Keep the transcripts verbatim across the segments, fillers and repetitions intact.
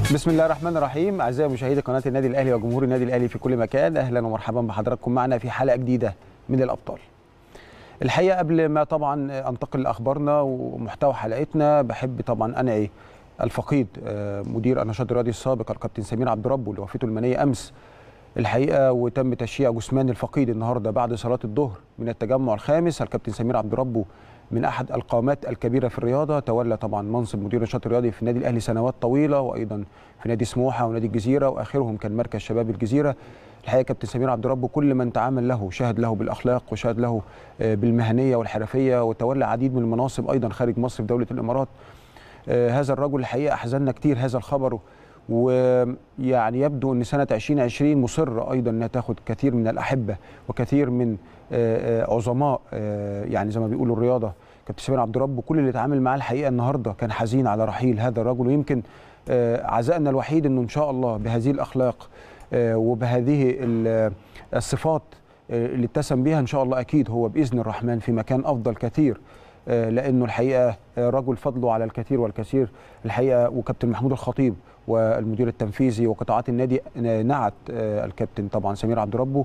بسم الله الرحمن الرحيم. اعزائي مشاهدي قناه النادي الاهلي وجمهور النادي الاهلي في كل مكان، اهلا ومرحبا بحضراتكم معنا في حلقه جديده من الابطال. الحقيقه قبل ما طبعا انتقل لاخبارنا ومحتوى حلقتنا، بحب طبعا انعي الفقيد مدير النشاط الرياضي السابق الكابتن سمير عبد ربه اللي وفاته المنيه امس الحقيقه، وتم تشييع جثمان الفقيد النهارده بعد صلاه الظهر من التجمع الخامس. الكابتن سمير عبد ربه من احد القامات الكبيره في الرياضه، تولى طبعا منصب مدير النشاط الرياضي في النادي الاهلي سنوات طويله، وايضا في نادي سموحه ونادي الجزيره، واخرهم كان مركز شباب الجزيره. الحقيقه كابتن سمير عبد ربه كل من تعامل له شهد له بالاخلاق وشهد له بالمهنيه والحرفيه، وتولى عديد من المناصب ايضا خارج مصر في دوله الامارات. هذا الرجل الحقيقه احزننا كتير هذا الخبر، ويعني يبدو ان سنه ألفين وعشرين مصره ايضا انها تاخد كثير من الاحبه وكثير من عظماء يعني زي ما بيقولوا الرياضه. كابتن سمير عبد ربه كل اللي اتعامل معاه الحقيقه النهارده كان حزين على رحيل هذا الرجل، ويمكن عزائنا الوحيد انه ان شاء الله بهذه الاخلاق وبهذه الصفات اللي اتسم بها ان شاء الله اكيد هو باذن الرحمن في مكان افضل كثير، لانه الحقيقه رجل فضله على الكثير والكثير الحقيقه. وكابتن محمود الخطيب والمدير التنفيذي وقطاعات النادي نعت الكابتن طبعا سمير عبد ربه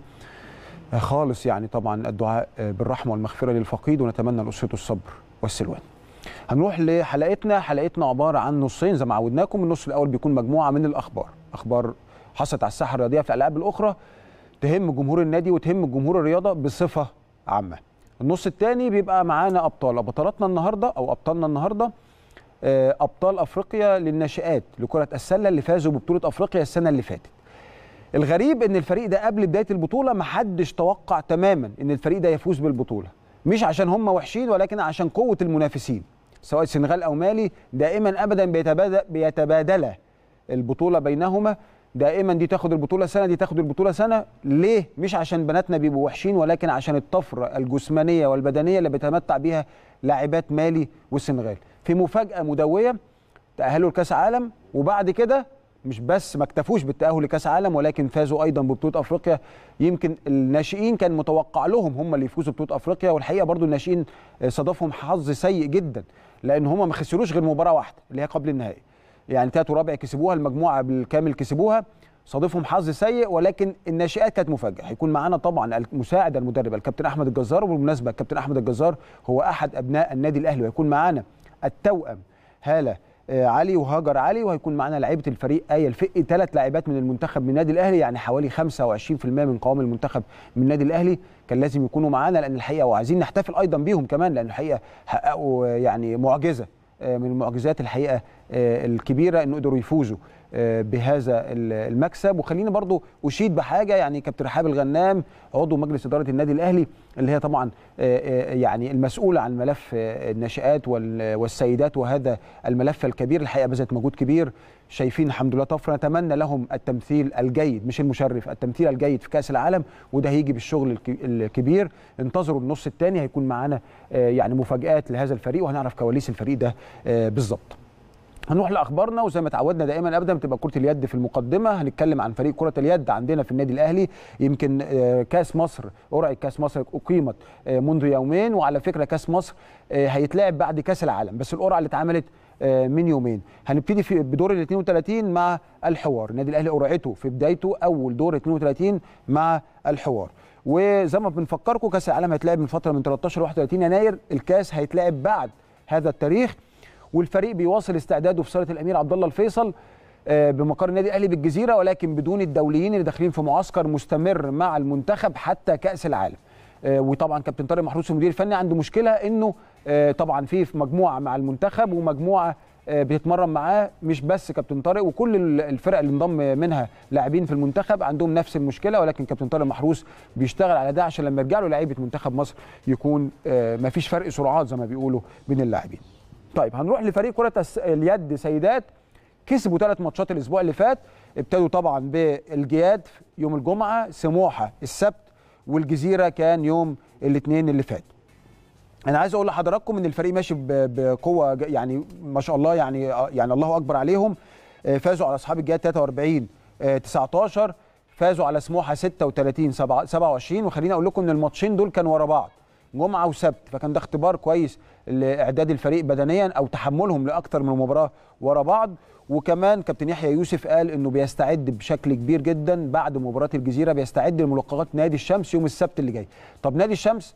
خالص، يعني طبعا الدعاء بالرحمه والمغفره للفقيد، ونتمنى لاسرته الصبر والسلوان. هنروح لحلقتنا. حلقتنا عباره عن نصين زي ما عودناكم. النص الاول بيكون مجموعه من الاخبار، اخبار حصلت على الساحه الرياضيه في الالعاب الاخرى تهم جمهور النادي وتهم جمهور الرياضه بصفه عامه. النص الثاني بيبقى معانا ابطال بطلاتنا النهارده او ابطالنا النهارده، ابطال افريقيا للناشئات لكره السله اللي فازوا ببطوله افريقيا السنه اللي فاتت. الغريب ان الفريق ده قبل بدايه البطوله ما حدش توقع تماما ان الفريق ده يفوز بالبطوله، مش عشان هم وحشين ولكن عشان قوه المنافسين سواء السنغال او مالي. دائما ابدا بيتبادل بيتبادل البطوله بينهما، دائما دي تاخد البطوله سنه دي تاخد البطوله سنه. ليه؟ مش عشان بناتنا بيبقوا وحشين، ولكن عشان الطفره الجسمانيه والبدنيه اللي بيتمتع بيها لاعبات مالي والسنغال. في مفاجاه مدويه تاهلوا لكاس عالم، وبعد كده مش بس ما اكتفوش بالتاهل لكاس عالم ولكن فازوا ايضا ببطوله افريقيا. يمكن الناشئين كان متوقع لهم هم اللي يفوزوا ببطوله افريقيا، والحقيقه برضو الناشئين صادفهم حظ سيء جدا، لان هم ما خسروش غير مباراه واحده اللي هي قبل النهائي، يعني ثالث ورابع كسبوها، المجموعه بالكامل كسبوها، صادفهم حظ سيء. ولكن الناشئات كانت مفاجاه. هيكون معانا طبعا المساعد المدرب الكابتن احمد الجزار، وبالمناسبه الكابتن احمد الجزار هو احد ابناء النادي الاهلي، وهيكون معانا التوأم هاله علي وهاجر علي، وهيكون معانا لعيبه الفريق آية الفقي، ثلاث لاعبات من المنتخب من النادي الاهلي، يعني حوالي خمسة وعشرين بالمئة من قوام المنتخب من النادي الاهلي. كان لازم يكونوا معانا لان الحقيقه وعايزين نحتفل ايضا بيهم كمان، لان الحقيقه حققوا يعني معجزه من المعجزات الحقيقه الكبيره انه قدروا يفوزوا بهذا المكسب. وخليني برضو اشيد بحاجه، يعني كابتن رحاب الغنام عضو مجلس اداره النادي الاهلي اللي هي طبعا يعني المسؤوله عن ملف الناشئات والسيدات، وهذا الملف الكبير الحقيقه بذلت مجهود كبير. شايفين الحمد لله طفره، نتمنى لهم التمثيل الجيد مش المشرف، التمثيل الجيد في كاس العالم، وده هيجي بالشغل الكبير. انتظروا النص الثاني، هيكون معانا يعني مفاجآت لهذا الفريق وهنعرف كواليس الفريق ده بالظبط. هنروح لاخبارنا، وزي ما تعودنا دائما ابدا بتبقى كره اليد في المقدمه. هنتكلم عن فريق كره اليد عندنا في النادي الاهلي. يمكن كاس مصر، قرعه كاس مصر اقيمت منذ يومين، وعلى فكره كاس مصر هيتلعب بعد كاس العالم، بس القرعه اللي اتعملت من يومين. هنبتدي في بدور ال اثنين وثلاثين مع الحوار. النادي الاهلي قرعته في بدايته اول دور اثنين وثلاثين مع الحوار، وزي ما بنفكركم كاس العالم هيتلعب من فتره من ثلاثة عشر لواحد وثلاثين يناير، الكاس هيتلعب بعد هذا التاريخ. والفريق بيواصل استعداده في صاله الامير عبد الله الفيصل بمقر النادي الاهلي بالجزيره، ولكن بدون الدوليين اللي داخلين في معسكر مستمر مع المنتخب حتى كاس العالم. وطبعا كابتن طارق محروس المدير الفني عنده مشكله انه طبعا في مجموعه مع المنتخب ومجموعه بيتمرن معاه، مش بس كابتن طارق، وكل الفرق اللي انضم منها لاعبين في المنتخب عندهم نفس المشكله، ولكن كابتن طارق محروس بيشتغل على ده عشان لما يرجع له لعيبه منتخب مصر يكون ما فيش فرق سرعات زي ما بيقولوا بين اللاعبين. طيب هنروح لفريق كرة اليد سيدات. كسبوا ثلاث ماتشات الاسبوع اللي فات، ابتدوا طبعا بالجياد يوم الجمعه، سموحه السبت، والجزيره كان يوم الاثنين اللي فات. انا عايز اقول لحضراتكم ان الفريق ماشي بقوه، يعني ما شاء الله، يعني يعني الله اكبر عليهم. فازوا على اصحاب الجياد ثلاثة وأربعين تسعة عشر، فازوا على سموحه ستة وثلاثين سبعة وعشرين. وخليني اقول لكم ان الماتشين دول كانوا ورا بعض، جمعه وسبت، فكان ده اختبار كويس لاعداد الفريق بدنيا او تحملهم لاكثر من مباراه ورا بعض. وكمان كابتن يحيى يوسف قال انه بيستعد بشكل كبير جدا بعد مباراه الجزيره، بيستعد لملاقات نادي الشمس يوم السبت اللي جاي. طب نادي الشمس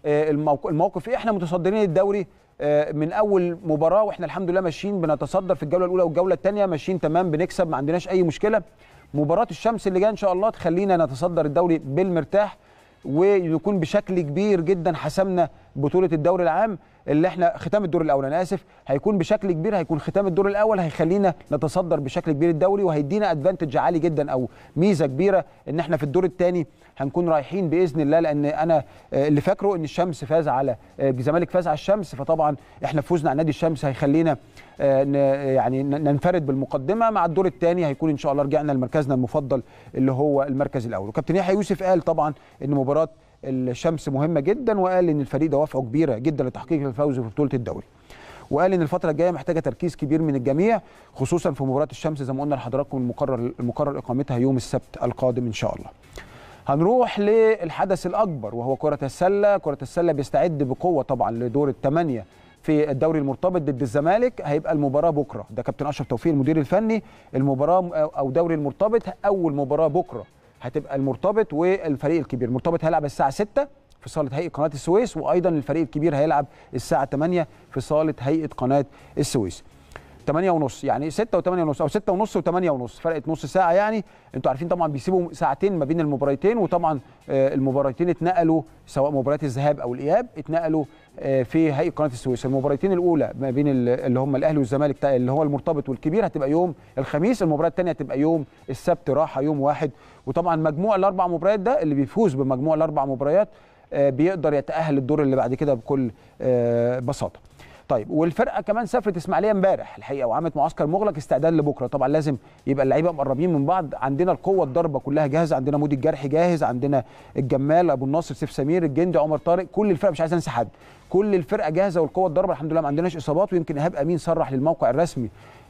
الموقف ايه؟ احنا متصدرين الدوري من اول مباراه، واحنا الحمد لله ماشيين بنتصدر في الجوله الاولى والجوله الثانيه، ماشيين تمام بنكسب، ما عندناش اي مشكله. مباراه الشمس اللي جايه ان شاء الله تخلينا نتصدر الدوري بالمرتاح، ويكون بشكل كبير جدا حسمنا بطوله الدوري العام اللي احنا ختام الدور الاول، انا اسف، هيكون بشكل كبير، هيكون ختام الدور الاول هيخلينا نتصدر بشكل كبير الدوري، وهيدينا ادفانتج عالي جدا او ميزه كبيره ان احنا في الدور الثاني هنكون رايحين باذن الله. لان انا اللي فاكره ان الشمس فاز على الزمالك، فاز على الشمس، فطبعا احنا فوزنا على نادي الشمس هيخلينا يعني ننفرد بالمقدمه. مع الدور الثاني هيكون ان شاء الله رجعنا لمركزنا المفضل اللي هو المركز الاول. وكابتن يحيى يوسف قال طبعا ان مباراه الشمس مهمه جدا، وقال ان الفريق دوافعه كبيره جدا لتحقيق الفوز في بطوله الدوري، وقال ان الفتره الجايه محتاجه تركيز كبير من الجميع، خصوصا في مباراه الشمس زي ما قلنا لحضراتكم المقرر المقرر اقامتها يوم السبت القادم ان شاء الله. هنروح للحدث الاكبر وهو كره السله. كره السله بيستعد بقوه طبعا لدور الثمانيه في الدوري المرتبط ضد الزمالك. هيبقى المباراه بكره، ده كابتن اشرف توفيق المدير الفني. المباراه او دوري المرتبط اول مباراه بكره هتبقى المرتبط والفريق الكبير. المرتبط هيلعب الساعه ستة في صاله هيئه قناه السويس، وايضا الفريق الكبير هيلعب الساعه ثمانية في صاله هيئه قناه السويس. ثمانية ونص، يعني ستة وثمانية ونص او ستة ونص وثمانية ونص، فرقت نص ساعه. يعني انتوا عارفين طبعا بيسيبوا ساعتين ما بين المباراتين، وطبعا المباراتين اتنقلوا سواء مباريات الذهاب او الاياب اتنقلوا في هيئه قناه السويس. المباراتين الاولى ما بين اللي هم الاهلي والزمالك اللي هو المرتبط والكبير هتبقى يوم الخميس، المباراه الثانيه هتبقى يوم السبت راحه يوم واحد. وطبعا مجموع الاربع مباريات ده اللي بيفوز بمجموع الاربع مباريات بيقدر يتاهل للدور اللي بعد كده بكل بساطه. طيب، والفرقه كمان سافرت اسماعيليه امبارح الحقيقه وعملت معسكر مغلق استعداد لبكره. طبعا لازم يبقى اللعيبه مقربين من بعض، عندنا القوه الضربه كلها جاهزه، عندنا مودي الجرحي جاهز، عندنا الجمال، ابو الناصر، سيف سمير، الجندي، عمر طارق، كل الفرقه مش عايز انسى حد، كل الفرقه جاهزه والقوه الضربه الحمد لله ما عندناش اصابات. ويمكن ايهاب امين صرح للموقع الرسمي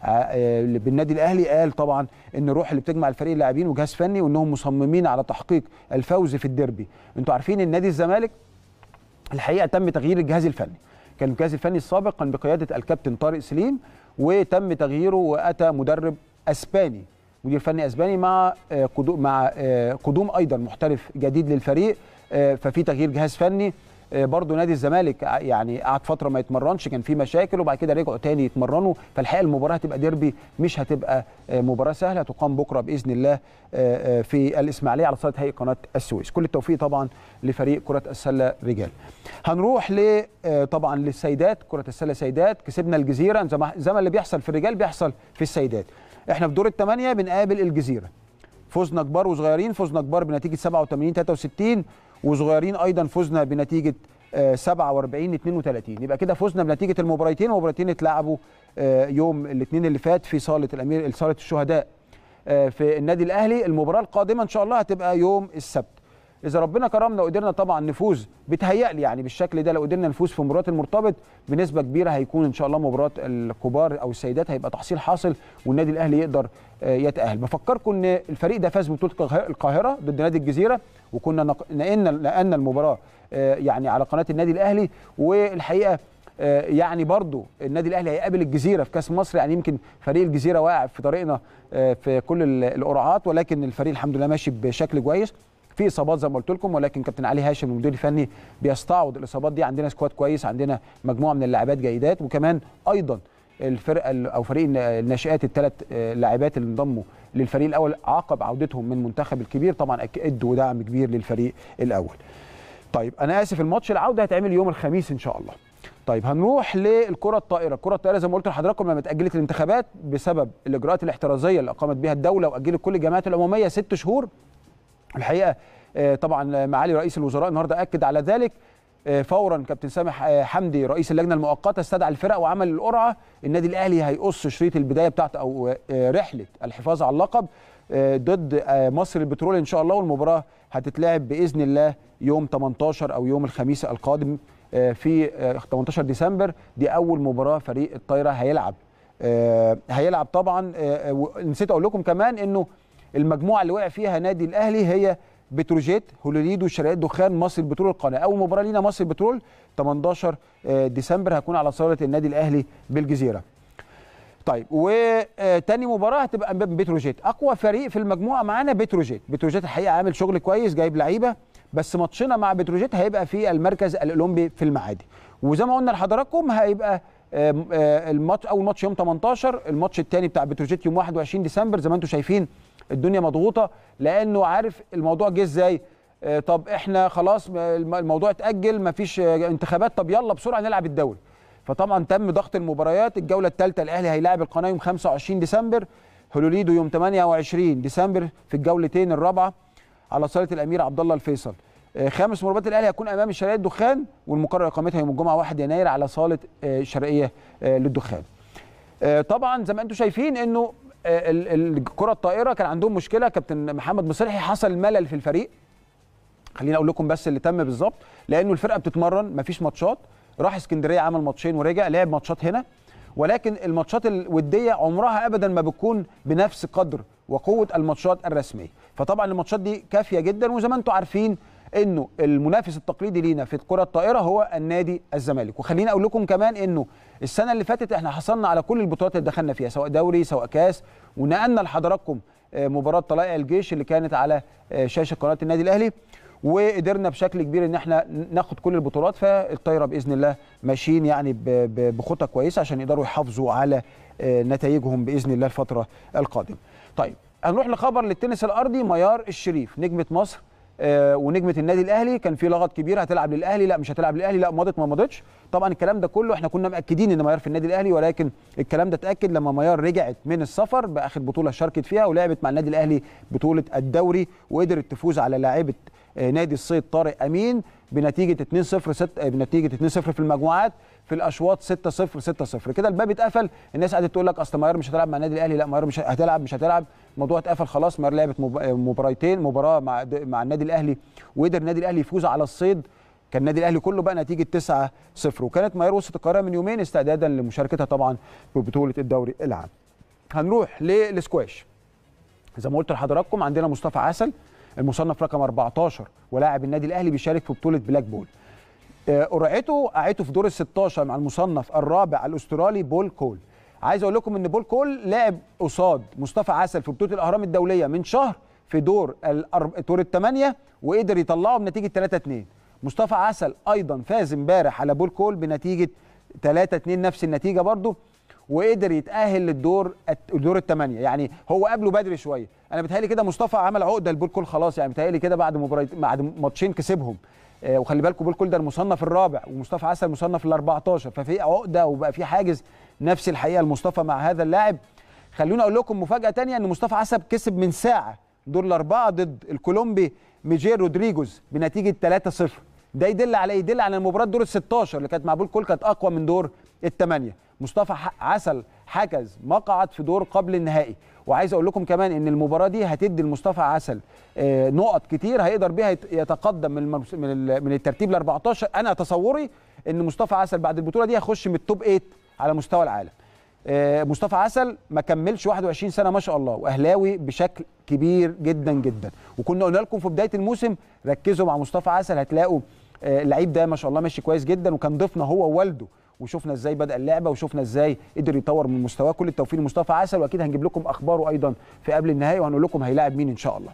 بالنادي الاهلي، قال طبعا ان الروح اللي بتجمع الفريق اللاعبين وجهاز فني وانهم مصممين على تحقيق الفوز في الديربي. انتوا عارفين ان نادي الزمالك الحقيقه تم تغيير الجهاز الفني، كان الجهاز الفني السابق كان بقياده الكابتن طارق سليم، وتم تغييره واتى مدرب اسباني، مدير فني اسباني مع قدوم مع قدوم ايضا محترف جديد للفريق. ففي تغيير جهاز فني. برضه نادي الزمالك يعني قعد فتره ما يتمرنش، كان في مشاكل، وبعد كده رجعوا تاني يتمرنوا. فالحقيقه المباراه هتبقى ديربي، مش هتبقى مباراه سهله، تقام بكره باذن الله في الاسماعيليه على صاله هيئه قناه السويس. كل التوفيق طبعا لفريق كره السله رجال. هنروح ل طبعا للسيدات، كره السله سيدات كسبنا الجزيره، زي ما اللي بيحصل في الرجال بيحصل في السيدات. احنا في دور الثمانيه بنقابل الجزيره، فزنا كبار وصغيرين، فزنا كبار بنتيجه سبعة وثمانين ثلاثة وستين، وصغيرين ايضا فزنا بنتيجه سبعة وأربعين اثنين وثلاثين. يبقى كده فزنا بنتيجه المباراتين، المباراتين اتلعبوا يوم الاثنين اللي فات في صاله الامير صاله الشهداء في النادي الاهلي. المباراه القادمه ان شاء الله هتبقى يوم السبت. اذا ربنا كرمنا وقدرنا طبعا نفوز، بيتهيألي يعني بالشكل ده لو قدرنا نفوز في مباراه المرتبط بنسبه كبيره هيكون ان شاء الله مباراه الكبار او السيدات هيبقى تحصيل حاصل والنادي الاهلي يقدر يتأهل. بفكركم ان الفريق ده فاز ببطوله القاهره ضد نادي الجزيره، وكنا نقلنا نقلنا المباراه يعني على قناه النادي الاهلي. والحقيقه يعني برضو النادي الاهلي هيقابل الجزيره في كاس مصر، يعني يمكن فريق الجزيره واقع في طريقنا في كل القرعات، ولكن الفريق الحمد لله ماشي بشكل كويس. في اصابات زي ما قلت لكم، ولكن كابتن علي هاشم المدير الفني بيستعوض الاصابات دي. عندنا سكواد كويس، عندنا مجموعه من اللاعبات جيدات، وكمان ايضا الفرقه او فريق الناشئات الثلاث لاعبات اللي انضموا للفريق الاول عقب عودتهم من المنتخب الكبير طبعا ادوا دعم كبير للفريق الاول. طيب انا اسف، الماتش العوده هيتعمل يوم الخميس ان شاء الله. طيب هنروح للكره الطائره. الكره الطائره زي ما قلت لحضراتكم لما اتاجلت الانتخابات بسبب الاجراءات الاحترازيه اللي اقامت بها الدوله واجلت كل الجمعيات العموميه ست شهور. الحقيقه طبعا معالي رئيس الوزراء النهارده اكد على ذلك. فورا كابتن سامح حمدي رئيس اللجنه المؤقته استدعى الفرق وعمل القرعه. النادي الاهلي هيقص شريط البدايه بتاعته او رحله الحفاظ على اللقب ضد مصر البترول ان شاء الله، والمباراه هتتلعب باذن الله يوم ثمانية عشر او يوم الخميس القادم في ثمانية عشر ديسمبر. دي اول مباراه فريق الطايره هيلعب هيلعب طبعا. نسيت اقول لكم كمان انه المجموعه اللي وقع فيها نادي الاهلي هي بتروجيت، هوليليدو، شرقية دخان، مصر البترول، القناه. اول مباراه لينا مصر البترول تمنتاشر ديسمبر هتكون على صاله النادي الاهلي بالجزيره. طيب وتاني مباراه هتبقى امام بتروجيت. اقوى فريق في المجموعه معانا بتروجيت. بتروجيت الحقيقه عامل شغل كويس، جايب لعيبه، بس ماتشنا مع بتروجيت هيبقى في المركز الاولمبي في المعادي. وزي ما قلنا لحضراتكم هيبقى الماتش، اول ماتش يوم تمنتاشر، الماتش الثاني بتاع بتروجيت يوم واحد وعشرين ديسمبر. زي ما انتم شايفين الدنيا مضغوطه، لانه عارف الموضوع جه ازاي. طب احنا خلاص الموضوع اتاجل، مفيش انتخابات، طب يلا بسرعه نلعب الدوري. فطبعا تم ضغط المباريات. الجوله الثالثه الاهلي هيلاعب القناه يوم خمسة وعشرين ديسمبر، هولوليدو يوم تمنية وعشرين ديسمبر في الجولتين الرابعه على صاله الامير عبد الله الفيصل. خامس مباريات الاهلي هيكون امام الشرقيه الدخان، والمقرر اقامتها يوم الجمعه واحد يناير على صاله الشرقيه للدخان. طبعا زي ما انتم شايفين انه الكره الطائره كان عندهم مشكله، كابتن محمد مصلحي حصل ملل في الفريق. خليني اقول لكم بس اللي تم بالظبط، لانه الفرقه بتتمرن مفيش ماتشات، راح اسكندريه عمل ماتشين ورجع، لعب ماتشات هنا، ولكن الماتشات الوديه عمرها ابدا ما بتكون بنفس قدر وقوه الماتشات الرسميه. فطبعا الماتشات دي كافيه جدا. وزي ما انتم عارفين انه المنافس التقليدي لينا في الكره الطائره هو النادي الزمالك. وخليني اقول لكم كمان انه السنه اللي فاتت احنا حصلنا على كل البطولات اللي دخلنا فيها، سواء دوري سواء كاس، ونقلنا لحضراتكم مباراه طلائع الجيش اللي كانت على شاشه قناه النادي الاهلي، وقدرنا بشكل كبير ان احنا ناخد كل البطولات. فالطايره باذن الله ماشيين يعني بخطى كويسه عشان يقدروا يحافظوا على نتائجهم باذن الله الفتره القادمه. طيب هنروح لخبر للتنس الارضي. ميار الشريف نجمه مصر ونجمه النادي الاهلي، كان في لغط كبير، هتلعب للاهلي لا مش هتلعب للاهلي، لا مضت ما مضتش. طبعا الكلام ده كله احنا كنا مأكدين ان ميار في النادي الاهلي، ولكن الكلام ده اتاكد لما ميار رجعت من السفر باخر بطوله شاركت فيها، ولعبت مع النادي الاهلي بطوله الدوري، وقدرت تفوز على لاعبه نادي الصيد طارق امين بنتيجه اتنين صفر ستة بنتيجه اتنين صفر في المجموعات، في الاشواط ستة صفر ستة صفر. كده الباب اتقفل. الناس قعدت تقول لك اصل ميار مش هتلعب مع النادي الاهلي، لا ميار مش هتلعب مش هتلعب الموضوع اتقفل خلاص. ميار لعبت مباراتين، مباراه مع مع النادي الاهلي وقدر النادي الاهلي يفوز على الصيد، كان النادي الاهلي كله بقى نتيجه تسعة صفر. وكانت ميار وصلت القاهره من يومين استعدادا لمشاركتها طبعا ببطوله الدوري العام. هنروح للسكواش. زي ما قلت لحضراتكم عندنا مصطفى عسل المصنف رقم أربعتاشر ولاعب النادي الاهلي بيشارك في بطوله بلاك بول. قرعته قعته في دور ال ستاشر مع المصنف الرابع الاسترالي بول كول. عايز اقول لكم ان بول كول لعب قصاد مصطفى عسل في بطوله الاهرام الدوليه من شهر في دور دور الثمانيه، وقدر يطلعه بنتيجه تلاتة اتنين. مصطفى عسل ايضا فاز امبارح على بول كول بنتيجه تلاتة اتنين، نفس النتيجه برضه، وقدر يتاهل للدور الدور الثمانيه. يعني هو قبله بدري شويه. انا بتهيألي كده مصطفى عمل عقده لبول كول خلاص، يعني بتهيألي كده بعد مباراه بعد ماتشين كسبهم. آه وخلي بالكم بول كول ده المصنف الرابع ومصطفى عسل المصنف ال أربعتاشر، ففي عقده وبقى في حاجز نفس الحقيقه المصطفى مع هذا اللاعب. خلوني اقول لكم مفاجاه ثانيه، ان مصطفى عسل كسب من ساعه دور الاربعه ضد الكولومبي ميجيل رودريجوز بنتيجه تلاتة صفر. ده يدل على يدل على المباراه دور ال ستاشر اللي كانت مع بول كول كانت اقوى من دور الثمانيه. مصطفى عسل حجز مقعد في دور قبل النهائي. وعايز اقول لكم كمان ان المباراه دي هتدي لمصطفى عسل نقط كتير هيقدر بيها يتقدم من من الترتيب ال أربعتاشر. انا تصوري ان مصطفى عسل بعد البطوله دي هيخش من التوب تمانية على مستوى العالم. مصطفى عسل ما كملش واحد وعشرين سنه ما شاء الله، واهلاوي بشكل كبير جدا جدا. وكنا قلنا لكم في بدايه الموسم ركزوا مع مصطفى عسل، هتلاقوا اللعيب ده ما شاء الله ماشي كويس جدا. وكان ضيفنا هو ووالده وشفنا ازاي بدأ اللعبه وشفنا ازاي قدر يطور من مستواه. كل التوفيق لمصطفى عسل، واكيد هنجيب لكم اخباره ايضا في قبل النهائي، وهنقول لكم هيلاعب مين ان شاء الله.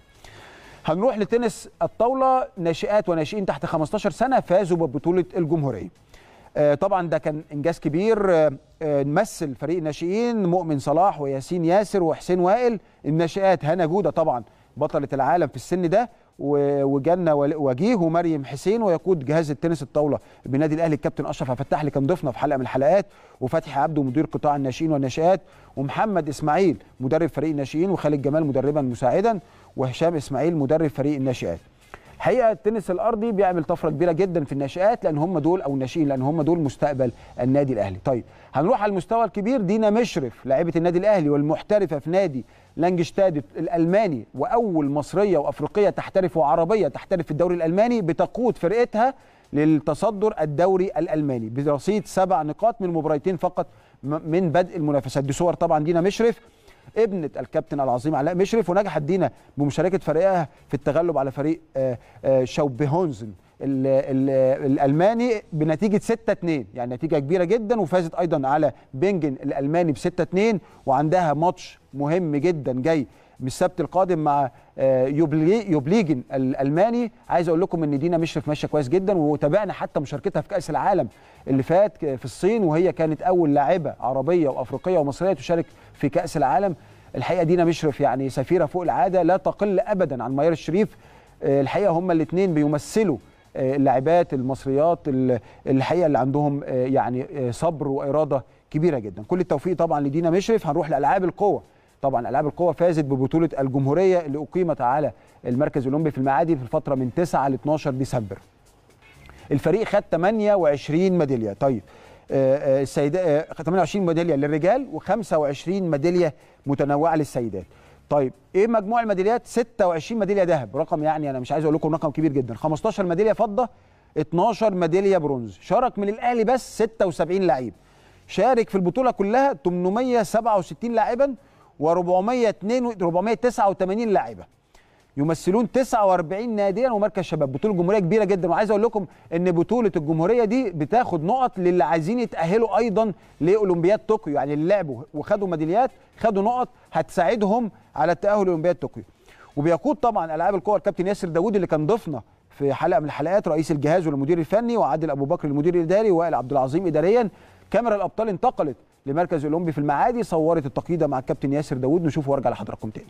هنروح لتنس الطاوله. ناشئات وناشئين تحت خمستاشر سنه فازوا ببطوله الجمهوريه. آه طبعا ده كان انجاز كبير. آه نمثل فريق الناشئين مؤمن صلاح وياسين ياسر وحسين وائل. الناشئات هنا جوده طبعا بطله العالم في السن ده، وجنة وجيه ومريم حسين، ويقود جهاز التنس الطاوله بالنادي الاهلي الكابتن اشرف عبد الفتاح اللي كان ضيفنا في حلقه من الحلقات، وفتحي عبده مدير قطاع الناشئين والناشئات، ومحمد اسماعيل مدرب فريق الناشئين، وخالد جمال مدربا مساعدا، وهشام اسماعيل مدرب فريق الناشئات. الحقيقه التنس الارضي بيعمل طفره كبيره جدا في الناشئات، لان هم دول او الناشئين لان هم دول مستقبل النادي الاهلي. طيب هنروح على المستوى الكبير. دينا مشرف لاعبه النادي الاهلي والمحترفه في نادي لانجشتاد الالماني، واول مصريه وافريقيه تحترف وعربيه تحترف في الدوري الالماني، بتقود فرقتها للتصدر الدوري الالماني برصيد سبع نقاط من مباراتين فقط من بدء المنافسات. دي صور طبعا دينا مشرف ابنه الكابتن العظيم علاء مشرف، ونجحت دينا بمشاركه فريقها في التغلب على فريق شاوبهونزن الالماني بنتيجه ستة اتنين، يعني نتيجه كبيره جدا، وفازت ايضا على بينجن الالماني ب ستة اتنين، وعندها ماتش مهم جدا جاي من السبت القادم مع يوبليجن الالماني. عايز اقول لكم ان دينا مشرف ماشيه كويس جدا، وتابعنا حتى مشاركتها في كاس العالم اللي فات في الصين، وهي كانت اول لاعبه عربيه وافريقيه ومصريه تشارك في كاس العالم. الحقيقه دينا مشرف يعني سفيره فوق العاده، لا تقل ابدا عن ميار الشريف. الحقيقه هما الاثنين بيمثلوا اللاعبات المصريات الحقيقه اللي عندهم يعني صبر واراده كبيره جدا. كل التوفيق طبعا لدينا مشرف. هنروح لالعاب القوه. طبعا العاب القوه فازت ببطوله الجمهوريه اللي اقيمت على المركز الاولمبي في المعادي في الفتره من تسعة ل اتناشر ديسمبر. الفريق خد ثمانية وعشرين ميداليه. طيب السيدات ثمانية وعشرين ميداليه للرجال وخمسة وعشرين ميداليه متنوعه للسيدات. طيب ايه مجموع الميداليات؟ ستة وعشرين ميداليه ذهب، رقم يعني انا مش عايز اقول لكم رقم كبير جدا. خمستاشر ميداليه فضه، اتناشر ميداليه برونز. شارك من الاهلي بس ستة وسبعين لعيب. شارك في البطوله كلها ثمانمائة وسبعة وستين لاعبا وأربعمائة وتسعة وثمانين لاعبه، يمثلون تسعة وأربعين ناديا ومركز شباب. بطوله جمهوريه كبيره جدا، وعايز اقول لكم ان بطوله الجمهوريه دي بتاخد نقط للي عايزين يتاهلوا ايضا لاولمبياد طوكيو، يعني اللي لعبوا وخدوا ميداليات خدوا نقط هتساعدهم على التاهل لاولمبياد طوكيو. وبيقود طبعا العاب القوى الكابتن ياسر داوود اللي كان ضيفنا في حلقه من الحلقات، رئيس الجهاز والمدير الفني، وعادل ابو بكر المدير الاداري، ووائل عبد العظيم اداريا. كاميرا الابطال انتقلت لمركز الاولمبي في المعادي، صورت التقييده مع الكابتن ياسر داوود. نشوف وارجع لحضراتكم تاني.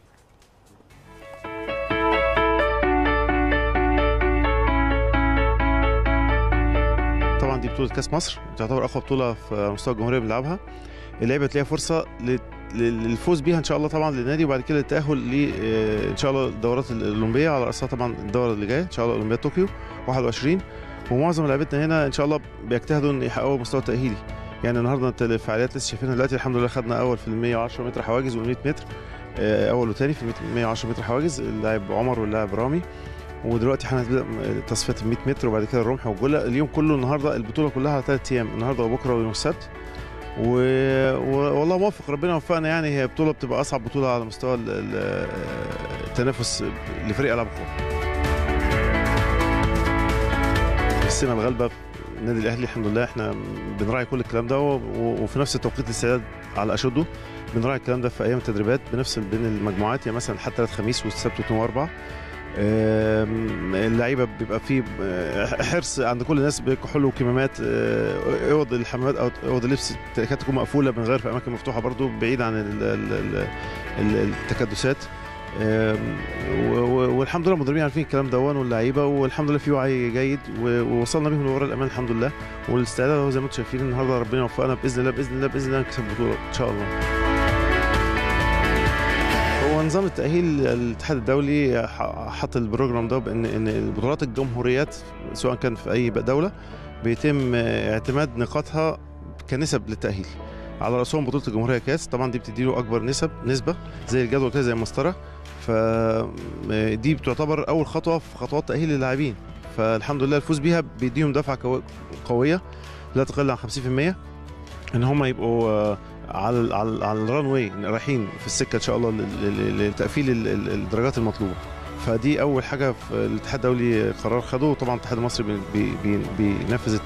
طبعا دي بطوله كاس مصر، تعتبر اقوى بطوله في مستوى الجمهوريه بنلعبها. اللعيبه تلاقي فرصه للفوز بيها ان شاء الله طبعا للنادي، وبعد كده التاهل ل ان شاء الله الدورات الاولمبيه، على راسها طبعا الدوره اللي جايه ان شاء الله اولمبياد طوكيو واحد وعشرين. ومعظم لعيبتنا هنا ان شاء الله بيجتهدوا ان يحققوا مستوى تاهيلي. يعني النهارده الفعاليات لسه شايفينها دلوقتي، الحمد لله خدنا اول في ال مية وعشرة متر حواجز وال مية متر، اول وثاني في ال مية وعشرة متر حواجز اللاعب عمر واللاعب رامي. ودلوقتي هنبدا تصفيه ال مية متر وبعد كده الرمح والجله. اليوم كله النهارده البطوله كلها على ثلاث ايام، النهارده وبكره ويوم السبت. و... والله موفق، ربنا وفقنا. يعني هي بطوله بتبقى اصعب بطوله على مستوى التنافس لفريق العاب القوه. السنه الغالبه النادي الاهلي الحمد لله احنا بنراعي كل الكلام ده، وفي نفس التوقيت الاستعداد على اشده بنراعي الكلام ده في ايام التدريبات، بنفصل بين المجموعات، يعني مثلا حتى ثلاث خميس والسبت واثنين واربعه. اللعيبه بيبقى فيه حرص عند كل الناس بكحول وكمامات، اوض الحمامات او اوض اللبس تكاد تكون مقفوله، بنغير في اماكن مفتوحه برضو بعيد عن التكدسات. والحمد لله المدربين عارفين الكلام ده واللعيبه، والحمد لله في وعي جيد ووصلنا بيهم لورا الامان الحمد لله. والاستعداد اهو زي ما انتم شايفين النهارده، ربنا يوفقنا باذن الله باذن الله باذن الله نكسب البطوله ان شاء الله. هو نظام التأهيل الاتحاد الدولي حط البروجرام ده بان ان البطولات الجمهوريات سواء كان في اي دولة بيتم اعتماد نقاطها كنسب للتأهيل، على رأسهم بطولة الجمهورية كاس. طبعا دي بتدي له اكبر نسب نسبة زي الجدول كده زي المسطرة، فدي بتعتبر اول خطوة في خطوات تأهيل اللاعبين. فالحمد لله الفوز بيها بيديهم دفعة قوية لا تقل عن خمسين بالمية ان هم يبقوا على على على الران واي رايحين في السكه ان شاء الله لتقفيل الدرجات المطلوبه. فدي اول حاجه في الاتحاد الدولي قرار خده، وطبعا الاتحاد المصري بي بي بينفذ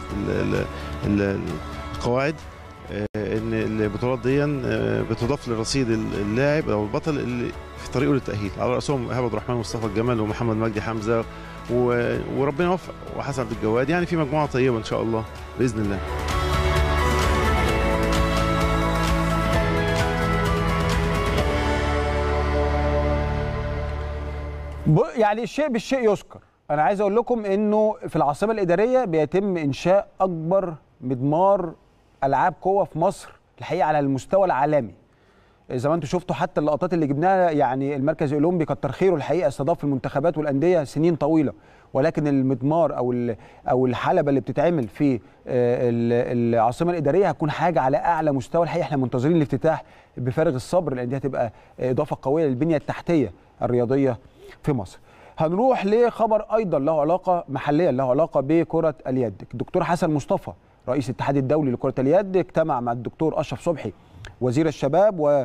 القواعد ان البطولات دي بتضاف لرصيد اللاعب او البطل اللي في طريقه للتاهيل، على راسهم ايهاب عبد الرحمن ومصطفى الجمال ومحمد مجدي حمزه وربنا يوفق وحسن عبد الجواد. يعني في مجموعه طيبه ان شاء الله باذن الله. يعني الشيء بالشيء يذكر. انا عايز اقول لكم انه في العاصمه الاداريه بيتم انشاء اكبر مضمار العاب قوه في مصر الحقيقه على المستوى العالمي. زي ما انتم شفتوا حتى اللقطات اللي جبناها، يعني المركز الاولمبي كتر خيره الحقيقه استضاف المنتخبات والانديه سنين طويله، ولكن المضمار او او الحلبه اللي بتتعمل في العاصمه الاداريه هتكون حاجه على اعلى مستوى. الحقيقه احنا منتظرين الافتتاح بفارغ الصبر، لان دي هتبقى اضافه قويه للبنيه التحتيه الرياضيه في مصر. هنروح لخبر ايضا له علاقه محليا، له علاقه بكره اليد. الدكتور حسن مصطفى رئيس الاتحاد الدولي لكره اليد اجتمع مع الدكتور اشرف صبحي وزير الشباب و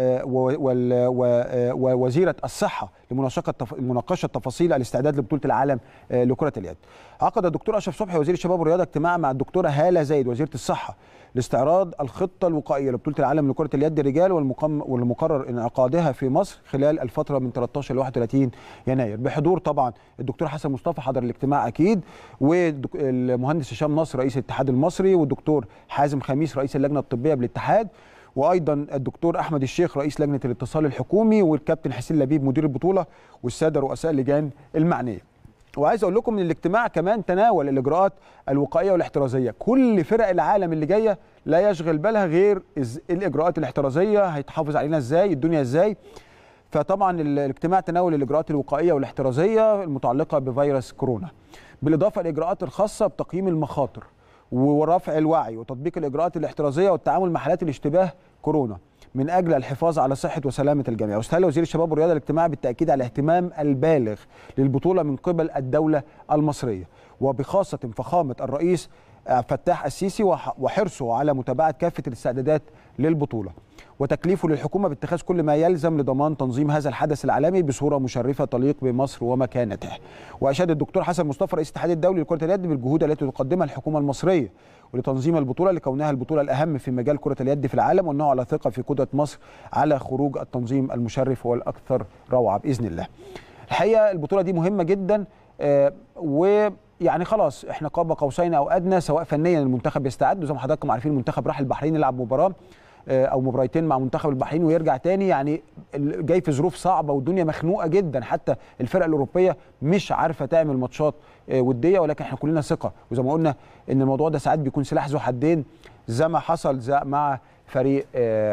ووزيره الصحه لمناقشه تفاصيل الاستعداد لبطوله العالم لكره اليد. عقد الدكتور اشرف صبحي وزير الشباب والرياضه اجتماع مع الدكتوره هاله زايد وزيره الصحه لاستعراض الخطه الوقائيه لبطوله العالم لكره اليد الرجال والمقرر انعقادها في مصر خلال الفتره من ثلاثة عشر ل واحد وثلاثين يناير، بحضور طبعا الدكتور حسن مصطفى حضر الاجتماع اكيد، والمهندس هشام نصر رئيس الاتحاد المصري، والدكتور حازم خميس رئيس اللجنه الطبيه بالاتحاد، وايضا الدكتور احمد الشيخ رئيس لجنه الاتصال الحكومي، والكابتن حسين لبيب مدير البطوله، والساده رؤساء اللجان المعنيه. وعايز اقول لكم ان الاجتماع كمان تناول الاجراءات الوقائيه والاحترازيه، كل فرق العالم اللي جايه لا يشغل بالها غير الاجراءات الاحترازيه، هيتحافظ علينا ازاي، الدنيا ازاي. فطبعا الاجتماع تناول الاجراءات الوقائيه والاحترازيه المتعلقه بفيروس كورونا، بالاضافه للاجراءات الخاصه بتقييم المخاطر ورفع الوعي وتطبيق الاجراءات الاحترازيه والتعامل مع حالات الاشتباه كورونا من اجل الحفاظ على صحه وسلامه الجميع. واستهل وزير الشباب والرياضه الاجتماع بالتاكيد على الاهتمام البالغ للبطوله من قبل الدوله المصريه، وبخاصه فخامه الرئيس فتاح السيسي وحرصه على متابعه كافه الاستعدادات للبطوله، وتكليفه للحكومه باتخاذ كل ما يلزم لضمان تنظيم هذا الحدث العالمي بصوره مشرفه تليق بمصر ومكانته. واشاد الدكتور حسن مصطفى رئيس الاتحاد الدولي لكره اليد بالجهود التي تقدمها الحكومه المصريه ولتنظيم البطوله لكونها البطوله الاهم في مجال كره اليد في العالم، وانه على ثقه في قدره مصر على خروج التنظيم المشرف والاكثر روعه باذن الله. الحقيقه البطوله دي مهمه جدا، آه ويعني خلاص احنا قاب قوسين او ادنى، سواء فنيا المنتخب يستعد، وزي ما حضراتكم عارفين المنتخب راح البحرين يلعب مباراه او مباراتين مع منتخب البحرين ويرجع تاني، يعني جاي في ظروف صعبه والدنيا مخنوقه جدا، حتى الفرق الاوروبيه مش عارفه تعمل ماتشات وديه، ولكن احنا كلنا ثقه، وزي ما قلنا ان الموضوع ده ساعات بيكون سلاح ذو حدين زي ما حصل زي مع فريق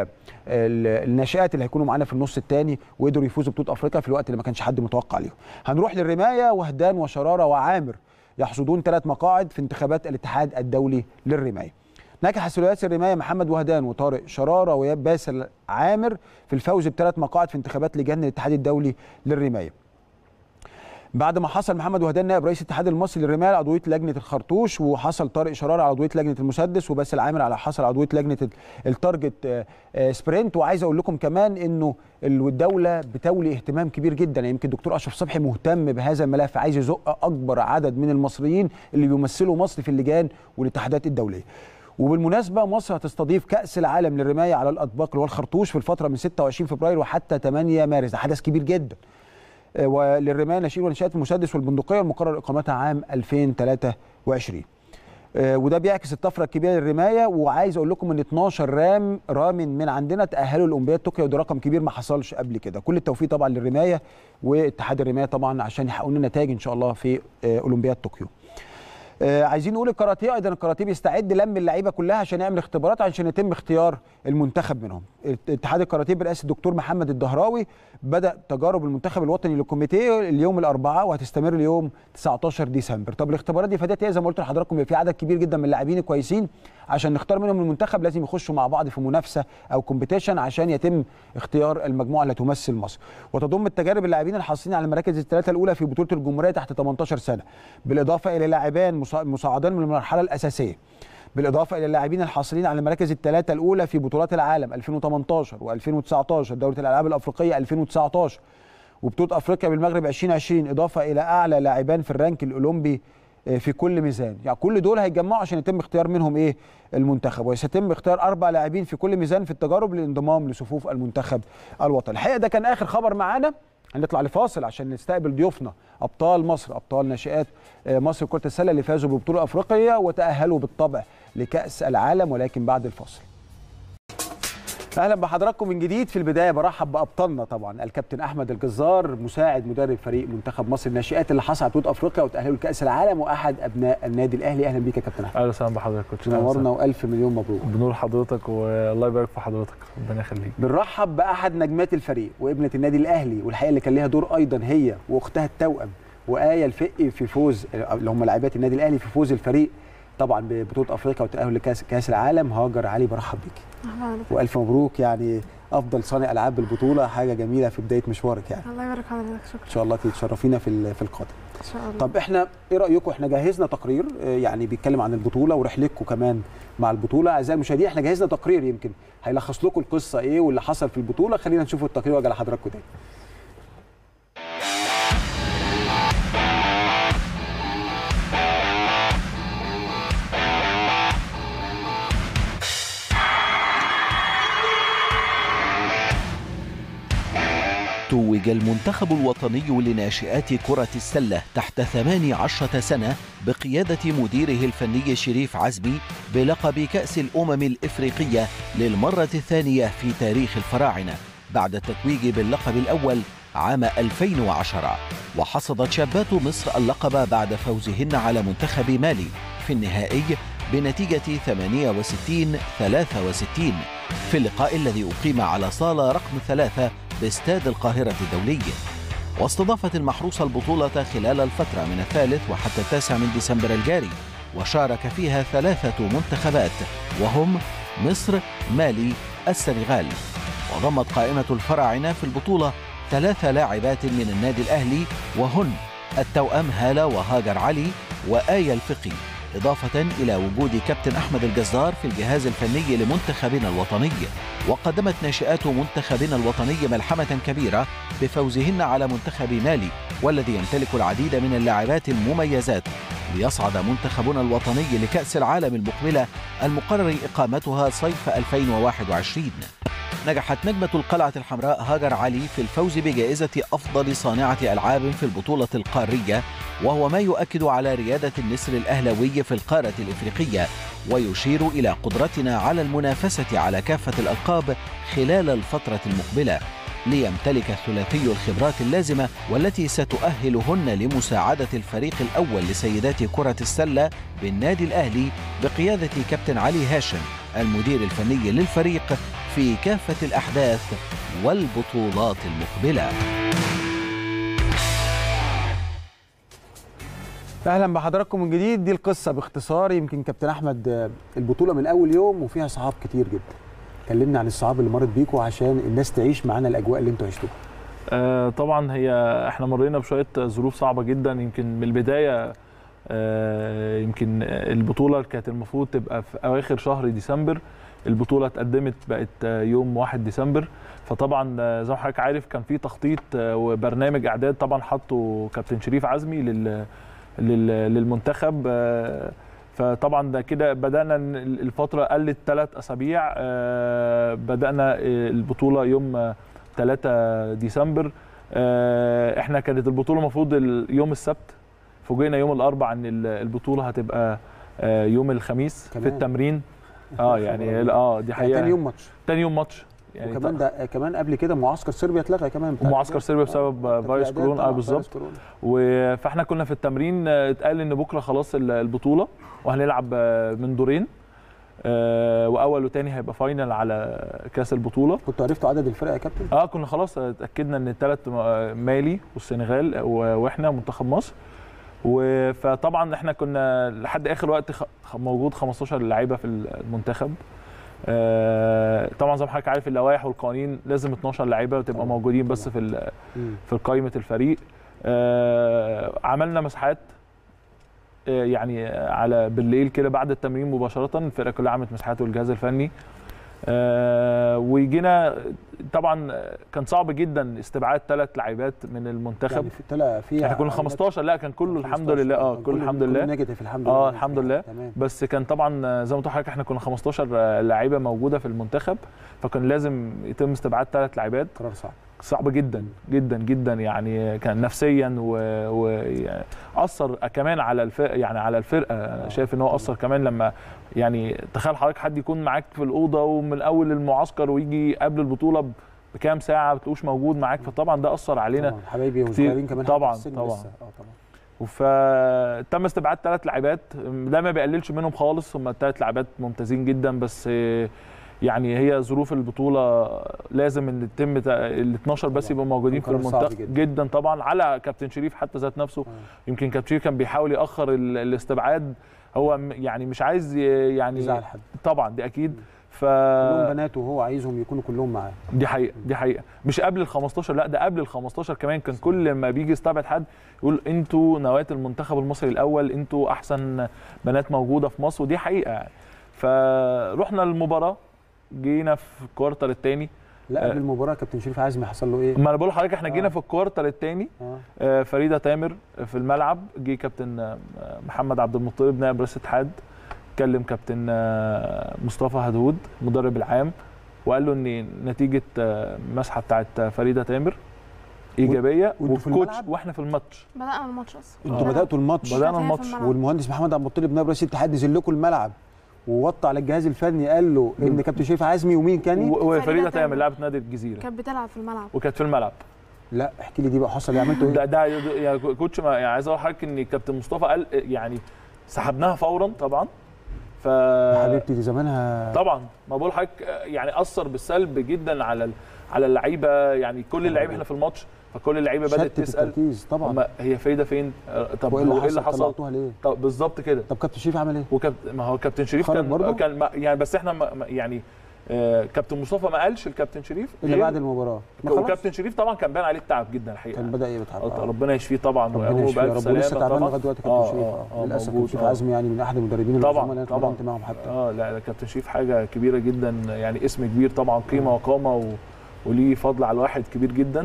الناشئات اللي هيكونوا معانا في النص الثاني وقدروا يفوزوا ببطوله افريقيا في الوقت اللي ما كانش حد متوقع عليهم. هنروح للرمايه، وهدان وشراره وعامر يحصدون ثلاث مقاعد في انتخابات الاتحاد الدولي للرمايه. نجح ثلاثي الرمايه محمد وهدان وطارق شراره وباسل عامر في الفوز بثلاث مقاعد في انتخابات لجان الاتحاد الدولي للرمايه. بعد ما حصل محمد وهدان نائب رئيس الاتحاد المصري للرمايه على عضويه لجنه الخرطوش، وحصل طارق شراره على عضويه لجنه المسدس، وباسل عامر على حصل عضويه لجنه التارجت سبرنت. وعايز اقول لكم كمان انه الدوله بتولي اهتمام كبير جدا، يعني يمكن الدكتور اشرف صبحي مهتم بهذا الملف، عايز يزق اكبر عدد من المصريين اللي بيمثلوا مصر في اللجان والاتحادات الدوليه. وبالمناسبه مصر هتستضيف كاس العالم للرمايه على الاطباق اللي هو الخرطوش في الفتره من ستة وعشرين فبراير وحتى ثمانية مارس، ده حدث كبير جدا. وللرمايه ناشئين وناشئات المسدس والبندقيه المقرر اقامتها عام ألفين وثلاثة وعشرين. وده بيعكس الطفره الكبيره للرمايه، وعايز اقول لكم ان اتناشر رام رامن من عندنا تاهلوا لاولمبياد طوكيو، وده رقم كبير ما حصلش قبل كده. كل التوفيق طبعا للرمايه واتحاد الرمايه طبعا عشان يحققوا لنا نتائج ان شاء الله في اولمبياد طوكيو. آه عايزين نقول الكاراتيه ايضا، الكاراتيه بيستعد لم اللعيبه كلها عشان يعمل اختبارات عشان يتم اختيار المنتخب منهم. اتحاد الكاراتيه برئاسه الدكتور محمد الدهراوي بدا تجارب المنتخب الوطني للكوميتيه اليوم الاربعاء وهتستمر اليوم تسعة عشر ديسمبر. طب الاختبارات دي فادت ايه؟ زي ما قلت لحضراتكم في عدد كبير جدا من اللاعبين الكويسين، عشان نختار منهم المنتخب لازم يخشوا مع بعض في منافسه او كومبيتيشن عشان يتم اختيار المجموعه اللي تمثل مصر. وتضم التجارب اللاعبين الحاصلين على المراكز الثلاثه الاولى في بطوله الجمهوريه تحت ثمانية عشر سنه، بالاضافه الى لاعبان مساعدين من المرحله الاساسيه، بالاضافه الى اللاعبين الحاصلين على المراكز الثلاثه الاولى في بطولات العالم ألفين وثمانية عشر وألفين وتسعة عشر، دوره الالعاب الافريقيه ألفين وتسعة عشر، وبطوله افريقيا بالمغرب ألفين وعشرين، اضافه الى اعلى لاعبان في الرانك الاولمبي في كل ميزان. يعني كل دول هيتجمعوا عشان يتم اختيار منهم ايه المنتخب، وسيتم اختيار اربع لاعبين في كل ميزان في التجارب للانضمام لصفوف المنتخب الوطني. الحقيقه ده كان اخر خبر معانا، هنطلع لفاصل عشان نستقبل ضيوفنا ابطال مصر، ابطال ناشئات مصر كرة السله اللي فازوا ببطوله افريقيا وتاهلوا بالطبع لكاس العالم، ولكن بعد الفاصل. اهلا بحضراتكم من جديد. في البدايه برحب بابطالنا طبعا، الكابتن احمد الجزار مساعد مدرب فريق منتخب مصر الناشئات اللي حصل على بطوله افريقيا وتاهلوا لكاس العالم، واحد ابناء النادي الاهلي. اهلا بيك يا كابتن احمد. اهلا وسهلا بحضرتك كوتش، نورنا والف مليون مبروك. بنور حضرتك والله يبارك في حضرتك، ربنا يخليك. بنرحب باحد نجمات الفريق وابنه النادي الاهلي، والحقيقه اللي كان ليها دور ايضا هي واختها التوأم وآية الفقي في فوز اللي هم لاعبات النادي الاهلي في فوز الفريق طبعا ببطوله افريقيا والتاهل لكاس كاس العالم. هاجر علي برحب بيكي والف مبروك. يعني افضل صانع العاب بالبطوله، حاجه جميله في بدايه مشوارك يعني. الله يبارك حضرتك، شكرا. ان شاء الله تشرفينا في في القادم ان شاء الله. طب احنا ايه رايكم؟ احنا جهزنا تقرير يعني بيتكلم عن البطوله ورحلتكم كمان مع البطوله. اعزائي المشاهدين احنا جهزنا تقرير يمكن هيلخص لكم القصه ايه واللي حصل في البطوله. خلينا نشوف التقرير واجي لحضراتكم تاني. توج المنتخب الوطني لناشئات كرة السلة تحت ثمانية عشر سنة بقيادة مديره الفني شريف عزمي بلقب كأس الأمم الإفريقية للمرة الثانية في تاريخ الفراعنة بعد التتويج باللقب الأول عام ألفين وعشرة. وحصدت شابات مصر اللقب بعد فوزهن على منتخب مالي في النهائي بنتيجة ثمانية وستين ثلاثة وستين في اللقاء الذي أقيم على صالة رقم ثلاثة باستاد القاهرة الدولي. واستضافت المحروسة البطولة خلال الفترة من الثالث وحتى التاسع من ديسمبر الجاري، وشارك فيها ثلاثة منتخبات وهم مصر، مالي، السنغال. وضمت قائمة الفراعنة في البطولة ثلاث لاعبات من النادي الأهلي وهن التوأم هالة وهاجر علي وآية الفقي، إضافة إلى وجود كابتن أحمد الجزار في الجهاز الفني لمنتخبنا الوطني. وقدمت ناشئات منتخبنا الوطني ملحمة كبيرة بفوزهن على منتخب مالي والذي يمتلك العديد من اللاعبات المميزات، ليصعد منتخبنا الوطني لكأس العالم المقبلة المقرر إقامتها صيف ألفين وواحد وعشرين. نجحت نجمة القلعة الحمراء هاجر علي في الفوز بجائزة أفضل صانعة ألعاب في البطولة القارية، وهو ما يؤكد على ريادة النسر الأهلاوي في القارة الإفريقية ويشير إلى قدرتنا على المنافسة على كافة الألقاب خلال الفترة المقبلة، ليمتلك الثلاثي الخبرات اللازمة والتي ستؤهلهن لمساعدة الفريق الأول لسيدات كرة السلة بالنادي الأهلي بقيادة كابتن علي هاشم المدير الفني للفريق في كافة الأحداث والبطولات المقبلة. اهلا بحضراتكم من جديد. دي القصه باختصار. يمكن كابتن احمد البطوله من اول يوم وفيها صعاب كتير جدا. كلمنا عن الصعاب اللي مرت بيكم عشان الناس تعيش معانا الاجواء اللي انتوا عشتوها. آه طبعا هي احنا مرينا بشويه ظروف صعبه جدا. يمكن من البدايه آه يمكن البطوله كانت المفروض تبقى في اواخر شهر ديسمبر، البطوله اتقدمت بقت يوم واحد ديسمبر. فطبعا زي ما حضرتك عارف كان في تخطيط وبرنامج اعداد طبعا حطه كابتن شريف عزمي لل للمنتخب. فطبعا ده كده بدانا الفتره قلت ثلاث اسابيع. بدانا البطوله يوم ثلاثة ديسمبر. احنا كانت البطوله المفروض يوم السبت، فوجئنا يوم الاربعاء ان البطوله هتبقى يوم الخميس في التمرين. اه يعني اه دي حقيقه. تاني يوم ماتش تاني يوم ماتش يعني. وكمان ده كمان قبل كده معسكر صربيا اتلغى كمان. ومعسكر صربيا بسبب فيروس كورونا. اه بالظبط. فاحنا كنا في التمرين اتقال ان بكره خلاص البطوله وهنلعب من دورين، واول وثاني هيبقى فاينل على كاس البطوله. كنتوا عرفتوا عدد الفرق يا كابتن؟ اه كنا خلاص اتاكدنا ان الثلاث مالي والسنغال واحنا منتخب مصر. فطبعا احنا كنا لحد اخر وقت موجود خمستاشر لعيبه في المنتخب. آه طبعا زي ما حضرتك عارف اللوائح والقوانين لازم اتناشر لعيبه وتبقى موجودين بس في في قائمه الفريق. آه عملنا مساحات آه يعني على بالليل كده بعد التمرين مباشره الفرقه كلها عملت مساحات والجهاز الفني. آه ويجينا طبعا كان صعب جدا استبعاد ثلاث لاعبات من المنتخب. يعني في طلع فيها احنا كنا خمستاشر. لا كان كله الحمد لله. اه كله الحمد لله. نيجاتيف الحمد لله. اه الحمد لله. تمام. بس كان طبعا زي ما قلت لحضرتك احنا كنا خمستاشر لاعيبه موجوده في المنتخب، فكان لازم يتم استبعاد ثلاث لاعبات. قرار صعب صعب جدا جدا جدا يعني. كان نفسيا واثر و... كمان على الفرقه يعني على الفرقه. آه. شايف ان هو اثر كمان لما يعني تخيل حضرتك حد يكون معاك في الاوضه ومن اول المعسكر ويجي قبل البطوله بكام ساعه ما بتبقوش موجود معاك، فطبعا ده اثر علينا طبعا. حبايبي وصغيرين كمان طبعا طبعا. اه طبعا. فتم استبعاد ثلاث لاعبات. ده ما بيقللش منهم خالص، هم الثلاث لاعبات ممتازين جدا، بس يعني هي ظروف البطوله لازم ان يتم ال اتناشر بس يبقوا موجودين في المنتخب جدا. جدا طبعا على كابتن شريف حتى ذات نفسه. آه. يمكن كابتن شريف كان بيحاول ياخر الاستبعاد، هو يعني مش عايز يعني يزعل حد طبعا دي اكيد. ف كلهم بنات وهو عايزهم يكونوا كلهم معاه. دي حقيقه دي حقيقه مش قبل ال خمستاشر، لا ده قبل ال خمستاشر كمان. كان كل ما بيجي يستبعد حد يقول انتوا نواه المنتخب المصري الاول، انتوا احسن بنات موجوده في مصر، ودي حقيقه يعني. فروحنا المباراه، جينا في الكوارتر الثاني. لا قبل المباراه كابتن شريف عزمي حصل له ايه؟ ما انا بقول لحضرتك احنا جينا آه. في الكوارتر الثاني. آه. آه فريده تامر في الملعب، جه كابتن محمد عبد المطلب نائب رئيس الاتحاد، كلم كابتن مصطفى هدود المدرب العام، وقال له ان نتيجه المسحه بتاعت فريده تامر ايجابيه، والكوتش واحنا في الماتش. بدانا الماتش اصلا. انتوا بداتوا الماتش بدانا الماتش والمهندس محمد عبد المطلب نائب رئيس الاتحاد نزل لكم الملعب ووطى على الجهاز الفني قال له ان كابتن شريف عزمي ومين كاني؟ وفريده تامر لاعبه نادي الجزيره، كانت بتلعب في الملعب وكانت في الملعب. لا احكي لي دي بقى، حصل ايه؟ عملتوا ايه؟ ده ده يا كوتش، يعني عايز اقول لحضرتك ان كابتن مصطفى قال يعني سحبناها فورا طبعا. ف حبيبتي دي زمانها طبعا، ما بقول لحضرتك يعني اثر بالسلب جدا على على اللعيبه، يعني كل اللعيبه احنا في الماتش، فكل اللعيبه بدات تسال طبعا هي فريده فين؟ طب ايه اللي حصل؟ اللي حصل؟ ليه؟ طب بالظبط كده. طب كابتن شريف عمل ايه؟ وكابتن ما هو كابتن شريف كان برضو؟ كان يعني بس احنا ما يعني آه كابتن مصطفى ما قالش الكابتن شريف الا بعد المباراه. وكابتن شريف طبعا كان باين عليه التعب جدا الحقيقه، كان بدا يتعب. آه. ربنا يشفيه طبعا وهو بألف سلامه. لسه تعبان لغايه دلوقتي كابتن شريف. آه آه للاسف كابتن شريف عزمي يعني من احد المدربين طبعا اللي طبعا انت معاهم حتى. اه لا كابتن شريف حاجه كبيره جدا يعني، اسم كبير طبعا، قيمه وقامه و... وليه فضل على الواحد كبير جدا.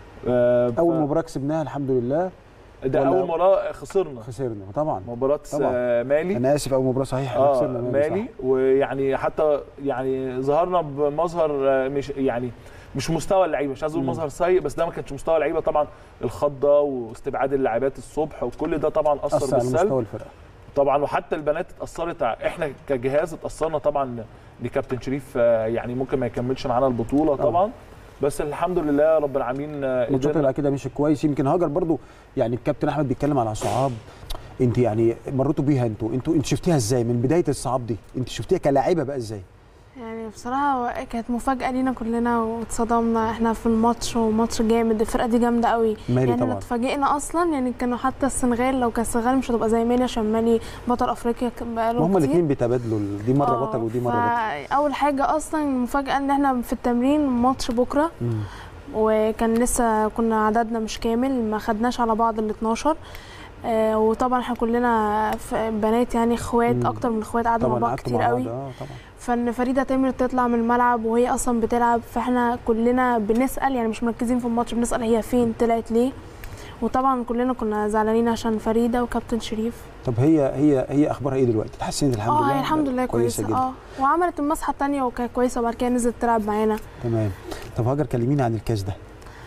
آه اول ف... مباراه كسبناها الحمد لله. ده اول مباراه خسرنا خسرنا طبعا مباراه طبعا. مالي. انا اسف اول مباراه صحيح آه خسرنا مالي, مالي. ويعني حتى يعني ظهرنا بمظهر مش يعني مش مستوى اللعيبه، مش عايز اقول مظهر سيء، بس ده ما كانش مستوى اللعيبه طبعا. الخضه واستبعاد اللاعبات الصبح وكل ده طبعا اثر, أثر بالسلب على مستوى الفرقه طبعا. وحتى البنات اتاثرت، احنا كجهاز اتاثرنا طبعا لكابتن شريف، يعني ممكن ما يكملش معانا البطوله طبعا. بس الحمد لله رب العالمين الماتشات اللي كده مشي كويس. يمكن هاجر برضو يعني الكابتن احمد بيتكلم على صعاب انت يعني مريتوا بيها، انتوا انتوا انت شفتيها ازاي من بدايه الصعاب دي؟ انت شفتيها كلاعيبه بقى ازاي؟ يعني بصراحه كانت مفاجاه لينا كلنا واتصدمنا احنا في الماتش، وماتش جامد، الفرقه دي جامده قوي يعني طبعا. اتفاجئنا اصلا يعني، كانوا حتى السنغال لو كان السنغال مش هتبقى زي مالي عشان مالي بطل افريقيا بقاله كتير، هما الاثنين بيتبادلوا، دي مره بطل ودي مره بطل. اول حاجه اصلا المفاجاه ان احنا في التمرين ماتش بكره مم. وكان لسه كنا عددنا مش كامل، ما خدناش على بعض ال اتناشر. آه وطبعا احنا كلنا بنات يعني اخوات، مم. اكتر من اخوات، قعدنا مع بعض كتير قوي. اه طبعا. فان فريده تامر تطلع من الملعب وهي اصلا بتلعب، فاحنا كلنا بنسال يعني مش مركزين في الماتش، بنسال هي فين، طلعت ليه. وطبعا كلنا كنا زعلانين عشان فريده وكابتن شريف. طب هي هي هي اخبارها ايه دلوقتي؟ اتحسنت الحمد لله؟ اه الحمد لله كويسه جدا. اه وعملت المسحه الثانيه وكانت كويسه، وبعد كده نزلت تلعب معانا. تمام. طب هاجر كلمينا عن الكاس ده.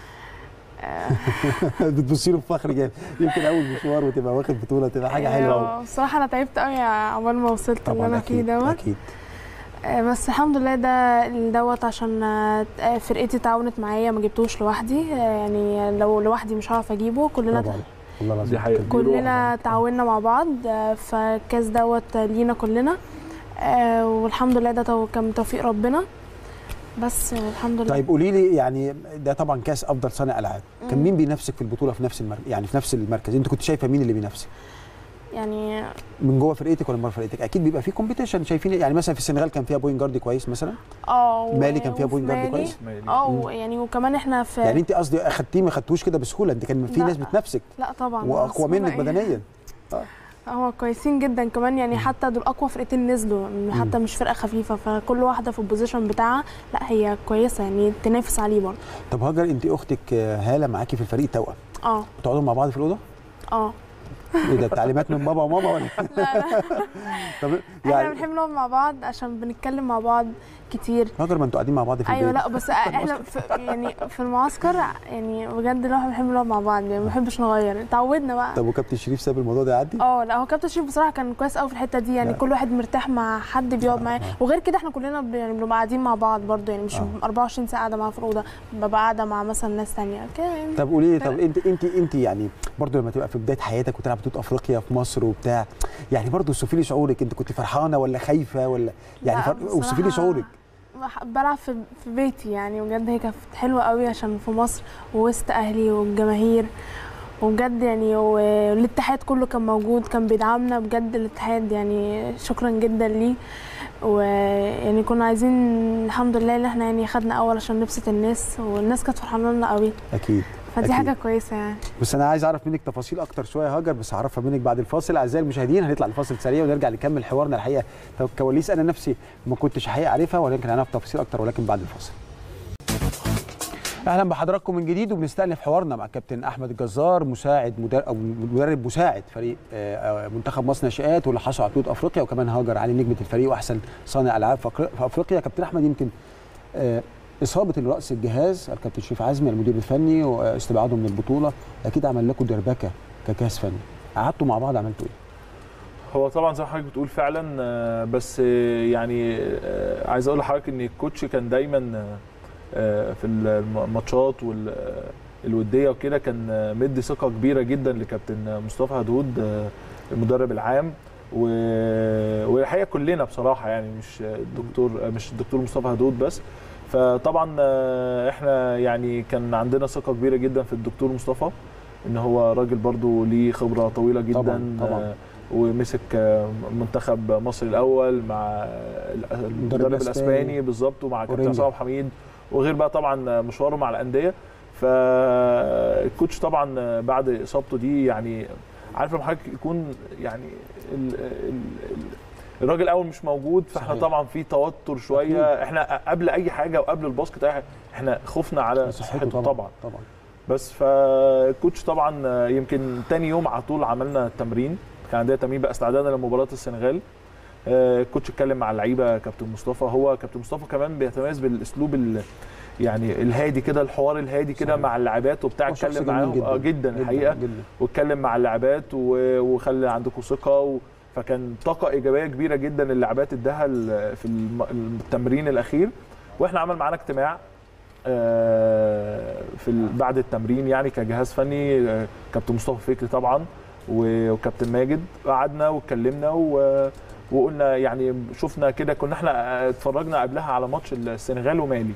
بتبصي له بفخر جامد، يمكن اول مشوار وتبقى واخد بطوله تبقى حاجه حلوه. بصراحه انا تعبت قوي عقبال ما وصلت اللي انا فيه دوت. اكيد بس الحمد لله ده دوت عشان فرقتي تعاونت معايا، ما جبتوش لوحدي يعني، لو لوحدي مش هعرف اجيبه. كلنا طبعا والله العظيم كلنا تعاوننا مع بعض، فالكاس دوت لينا كلنا، والحمد لله ده كان توفيق ربنا بس الحمد لله. طيب قولي لي يعني ده طبعا كاس افضل صانع العاب، كان مين بينافسك في البطوله في نفس المركز يعني في نفس المركز؟ انت كنت شايفه مين اللي بينافسك؟ يعني من جوه فرقتك ولا من بره فرقتك؟ اكيد بيبقى في كومبيتيشن، شايفين يعني مثلا في السنغال كان فيها بوينت جارد كويس مثلا، اه مالي كان فيها بوينت جارد كويس، اه يعني وكمان احنا في يعني انت قصدي اخدتيه ما خدتوش كده بسهوله، انت كان في ناس بتنافسك. لا طبعا واقوى منك بدنيا. اه هو كويسين جدا كمان يعني، حتى دول اقوى فرقتين نزلوا حتى، مش فرقه خفيفه، فكل واحده في البوزيشن بتاعها لا هي كويسه يعني تنافس عليه برضه. طب هاجر انت اختك هاله معاكي في الفريق توأم، اه بتقعدوا مع بعض في الاوضه؟ اه ايه ده تعليمات من بابا وماما ولا؟ لا لا طب يعني احنا بنحب نقعد مع بعض عشان بنتكلم مع بعض كتير. هاجر ما انتوا قاعدين مع بعض في البيت. ايوه لا بس احنا في يعني في المعسكر يعني بجد الواحد بنحب نقعد مع بعض يعني، ما بنحبش نغير، اتعودنا بقى. طب وكابتن شريف ساب الموضوع ده يعدي؟ اه لا هو كابتن شريف بصراحه كان كويس قوي في الحته دي يعني، لا. كل واحد مرتاح مع حد بيقعد معاه، وغير كده احنا كلنا يعني بنبقى قاعدين مع بعض برضه يعني، مش آه. أربعة وعشرين ساعه قاعده معاه في الاوضه، ببقى قاعده مع مثلا ناس ثانيه كده يعني. طب قولي لي، طب انت انت انت يعني برضه لما تبقى في بدايه حياتك وتلعب بطوله افريقيا في مصر وبتاع، يعني برضه اوصفي لي شعورك، انت كنت فرحانه ولا خايفه ولا يعني اوصفي لي شعورك؟ بلعب في في بيتي يعني، بجد هي كانت حلوه قوي عشان في مصر ووسط اهلي والجماهير، وبجد يعني والاتحاد كله كان موجود كان بيدعمنا بجد، الاتحاد يعني شكرا جدا ليه. ويعني كنا عايزين الحمد لله ان احنا يعني خدنا اول عشان نبسط الناس، والناس كانت فرحانه لنا قوي. اكيد فدي أكيد. حاجه كويسه يعني. بس انا عايز اعرف منك تفاصيل اكتر شويه يا هاجر، بس هعرفها منك بعد الفاصل. اعزائي المشاهدين هنطلع الفاصل سريع ونرجع نكمل حوارنا. الحقيقه كواليس انا نفسي ما كنتش حقيقه عارفها، ولكن هنعرف تفاصيل اكتر ولكن بعد الفاصل. اهلا بحضراتكم من جديد، وبنستأنف حوارنا مع كابتن احمد الجزار، مساعد مدرب او مدرب مساعد فريق منتخب مصر ناشئات واللي حصل على بطوله افريقيا، وكمان هاجر علي نجمه الفريق واحسن صانع العاب في افريقيا. كابتن احمد، يمكن اصابه الراس الجهاز الكابتن شريف عزمي المدير الفني واستبعاده من البطوله اكيد عمل لكم دربكه كجهاز فني، قعدتوا مع بعض عملتوا ايه؟ هو طبعا زي ما حضرتك بتقول فعلا، بس يعني عايز اقول لحضرتك ان الكوتش كان دايما في الماتشات والوديه وكده كان مدي ثقه كبيره جدا لكابتن مصطفى هدود المدرب العام، والحقيقه كلنا بصراحه يعني مش الدكتور مش الدكتور مصطفى هدود بس. فطبعا احنا يعني كان عندنا ثقه كبيره جدا في الدكتور مصطفى، ان هو راجل برضو ليه خبره طويله جدا طبعا طبعا. ومسك منتخب مصر الاول مع المدرب الاسباني بالظبط، ومع كابتن عصام حميد، وغير بقى طبعا مشواره مع الانديه. فالكوتش طبعا بعد اصابته دي يعني عارف لما حضرتك يكون يعني ال ال الراجل اول مش موجود، فاحنا صحيح. طبعا في توتر شويه. أكيد. احنا قبل اي حاجه وقبل الباسكت احنا خفنا على صحته طبعا. طبعا طبعا. بس فالكوتش طبعا يمكن تاني يوم على طول عملنا التمرين، كان عندنا تمرين بقى استعدادا لمباراه السنغال. الكوتش اتكلم مع اللعيبه كابتن مصطفى، هو كابتن مصطفى كمان بيتميز بالاسلوب يعني الهادي كده، الحوار الهادي كده مع اللاعبات وبتاع، اتكلم معاهم جدا, جداً الحقيقه، واتكلم مع اللاعبات وخلي عندكم ثقه و... فكان طاقه ايجابيه كبيره جدا اللاعبات اداها في التمرين الاخير. واحنا عمل معانا اجتماع في بعد التمرين يعني كجهاز فني، كابتن مصطفى فكري طبعا وكابتن ماجد، قعدنا واتكلمنا و... وقلنا يعني شفنا كده، كنا احنا اتفرجنا قبلها على ماتش السنغال ومالي.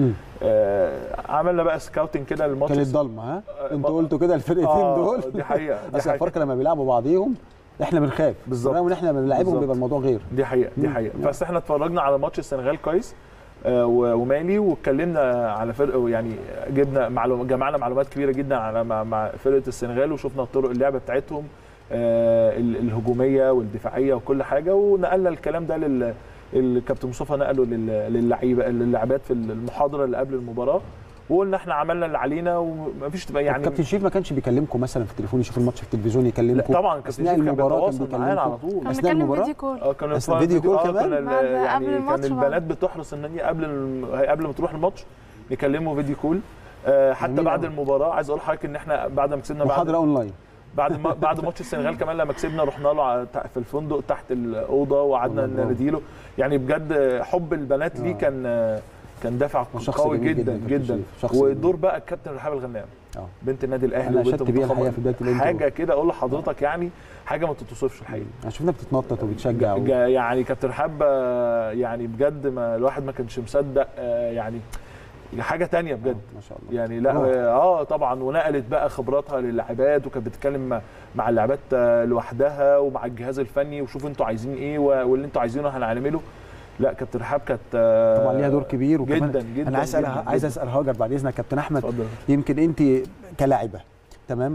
آه عملنا بقى سكاوتنج كده للماتش. كانت ضلمه ها؟ انتوا قلتوا كده الفرقتين آه دول. دي حقيقه. اصل الفرق لما بيلعبوا بعضيهم احنا بنخاف بالظبط، رغم ان احنا لما بنلعبهم بيبقى الموضوع غير. دي حقيقه دي حقيقه. بس احنا اتفرجنا على ماتش السنغال كويس آه ومالي، واتكلمنا على فرق يعني جبنا معلومات، جمعنا معلومات كبيره جدا على مع فرقه السنغال، وشفنا طرق اللعب بتاعتهم آه الهجوميه والدفاعيه وكل حاجه، ونقلنا الكلام ده لل الكابتن مصطفى نقله للعيبه للاعبات في المحاضره اللي قبل المباراه، وقلنا احنا عملنا اللي علينا ومفيش تبقى يعني. الكابتن شريف ما كانش بيكلمكم مثلا في التليفون يشوف الماتش في التلفزيون يكلمكم؟ طبعا الكابتن شريف كان بيتواصل معانا على طول كان بيتكلم فيديو كول. اه كان فيديو كول كمان يعني كان البنات بتحرص ان هي قبل قبل ما تروح الماتش يكلموا فيديو كول. آه حتى بعد المباراه عايز اقول لحضرتك ان احنا بعد ما كسبنا بعد محاضره اونلاين بعد ما بعد ماتش السنغال كمان لما كسبنا رحنا له في الفندق تحت الاوضه وقعدنا نديله، يعني بجد حب البنات ليه كان كان دافع قوي جدا جدا. ودور بقى الكابتن رحاب الغنام اه بنت النادي الاهلي وبنت المنتخب، حاجه كده اقول لحضرتك يعني حاجه ما تتوصفش الحقيقه. انا شفنا بتتنطط وبتشجع و... يعني كابتن رحاب يعني بجد ما الواحد ما كانش مصدق يعني حاجه تانية بجد ما شاء الله يعني. لا اه طبعا، ونقلت بقى خبراتها للاعبات، وكانت بتتكلم مع اللاعبات لوحدها ومع الجهاز الفني، وشوفوا انتوا عايزين ايه واللي انتوا عايزينه هنعمله. لا كابتن رحاب كانت طبعا ليها دور كبير وكمان جدا جدا. انا عايز اسال عايز اسال هاجر بعد اذنك كابتن احمد. فضل. يمكن انت كلاعبه تمام،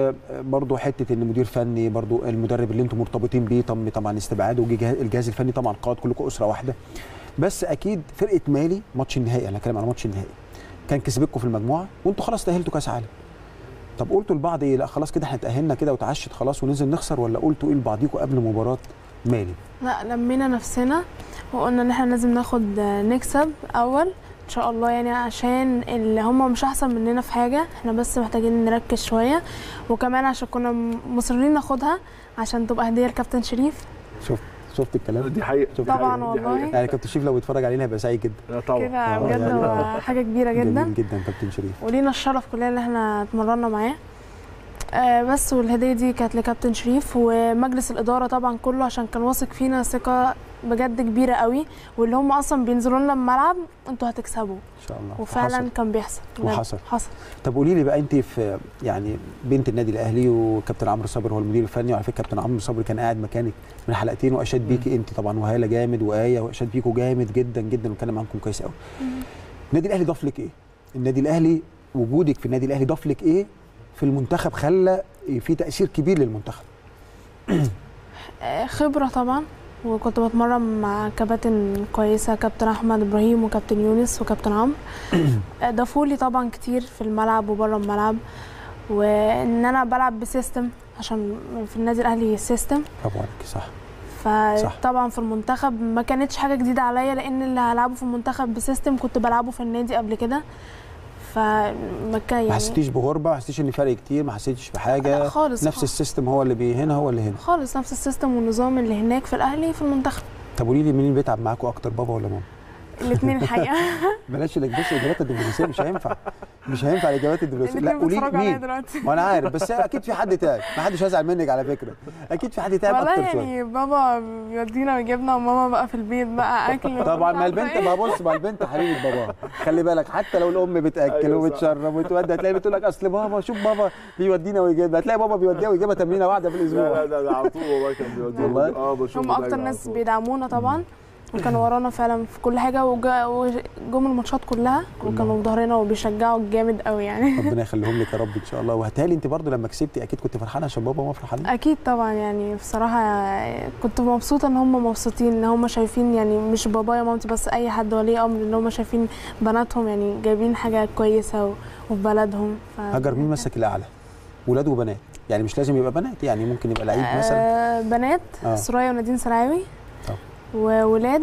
وبرضه حته ان مدير فني برضه المدرب اللي انتم مرتبطين بيه طبعا طبعا استبعاده، والجهاز الفني طبعا قائد كلكم اسره واحده، بس اكيد فرقه مالي ماتش النهائي، انا هتكلم على ماتش النهائي، كان كسبكم في المجموعه وانتوا خلاص تاهلتوا كاس عالم. طب قلتوا لبعض ايه؟ لا خلاص كده احنا تاهلنا كده وتعشت خلاص وننزل نخسر، ولا قلتوا ايه لبعضيكم قبل مباراه مالي؟ لا لمينا نفسنا وقلنا ان احنا لازم ناخد نكسب اول ان شاء الله، يعني عشان اللي هم مش احسن مننا في حاجه، احنا بس محتاجين نركز شويه، وكمان عشان كنا مصرين ناخدها عشان تبقى هديه لكابتن شريف. شوف شفت الكلام؟ دي حقيقه طبعا والله، يعني كابتن شريف لو بيتفرج علينا هيبقى سعيد جدا طبعا كده بجد. هو حاجه كبيره جدا جميل جدا كابتن شريف، ولينا الشرف كلنا ان احنا اتمرنا معاه. آه بس والهديه دي كانت لكابتن شريف ومجلس الاداره طبعا كله، عشان كان واثق فينا ثقه بجد كبيره قوي، واللي هم اصلا بينزلوا لنا الملعب انتوا هتكسبوا ان شاء الله. وفعلا وحصل. كان بيحصل وحصل حصل. طب قولي لي بقى، انت في يعني بنت النادي الاهلي وكابتن عمرو صابر هو المدير الفني، وعلى فكره كابتن عمرو صابر كان قاعد مكانك من حلقتين واشاد بيكي انت طبعا وهاله جامد وايه، واشاد بيكوا جامد جدا جدا وكان معاكم كويس قوي. النادي الاهلي ضاف لك ايه؟ النادي الاهلي وجودك في النادي الاهلي ضاف لك ايه في المنتخب، خلى في تاثير كبير للمنتخب؟ خبره طبعا، وكنت بتمرن مع كباتن كويسه، كابتن احمد ابراهيم وكابتن يونس وكابتن عمرو. ضافوا لي طبعا كتير في الملعب وبره الملعب، وان انا بلعب بسيستم عشان في النادي الاهلي سيستم. برافو عليك. صح. فطبعا في المنتخب ما كانتش حاجه جديده عليا، لان اللي هلعبه في المنتخب بسيستم كنت بلعبه في النادي قبل كده. فما كان يعني ما حسيتيش بغربه؟ ما حسيتيش ان فرق كتير؟ ما حسيتيش بحاجه؟ لا خالص. نفس خالص. السيستم هو اللي بي هنا هو اللي هنا خالص، نفس السيستم والنظام اللي هناك في الاهلي في المنتخب. طب قولي لي مين اللي بيتعب معاكم اكتر، بابا ولا ماما؟ الاثنين الحقيقه. بلاش بلاش الاجابات الدبلوماسيه، مش هينفع مش هينفع الاجابات الدبلوماسيه. لا قولي لي مين. ما انا عارف، بس اكيد في حد تعب، ما حدش هيزعل منك على فكره، اكيد في حد تعب اكتر شويه. والله يعني بابا بيودينا ويجيبنا، وماما بقى في البيت بقى اكل. طبعا ما البنت، ما بص، ما البنت حبيبه بابا، خلي بالك حتى لو الام بتاكل وبتشرب وتودي، هتلاقي بتقول لك اصل بابا، شوف بابا بيودينا ويجيبنا، هتلاقي بابا بيوديها ويجيبها تمرينه واحده في الاسبوع. لا لا لا على طول والله كان بيودينا. والله اه بشوف هم اكتر ناس بيدعمونا طبعا، وكانوا ورانا فعلا في كل حاجه، وجم الماتشات كلها وكانوا في ظهرنا وبيشجعوا جامد قوي يعني. ربنا يخليهم لك يا رب ان شاء الله. وهتالي انت برضو لما كسبتي اكيد كنت فرحانه عشان بابا وماما فرحانين؟ اكيد طبعا، يعني بصراحه كنت مبسوطه ان هم مبسوطين، ان هم شايفين يعني مش بابايا ومامتي بس، اي حد ولي امر، ان هم شايفين بناتهم يعني جايبين حاجه كويسه وفي بلدهم. ف... هاجر مين مسك الاعلى؟ ولاد وبنات؟ يعني مش لازم يبقى بنات، يعني ممكن يبقى لعيب مثلا. آه بنات آه. سرايا ونادين سلاوي. طب وولاد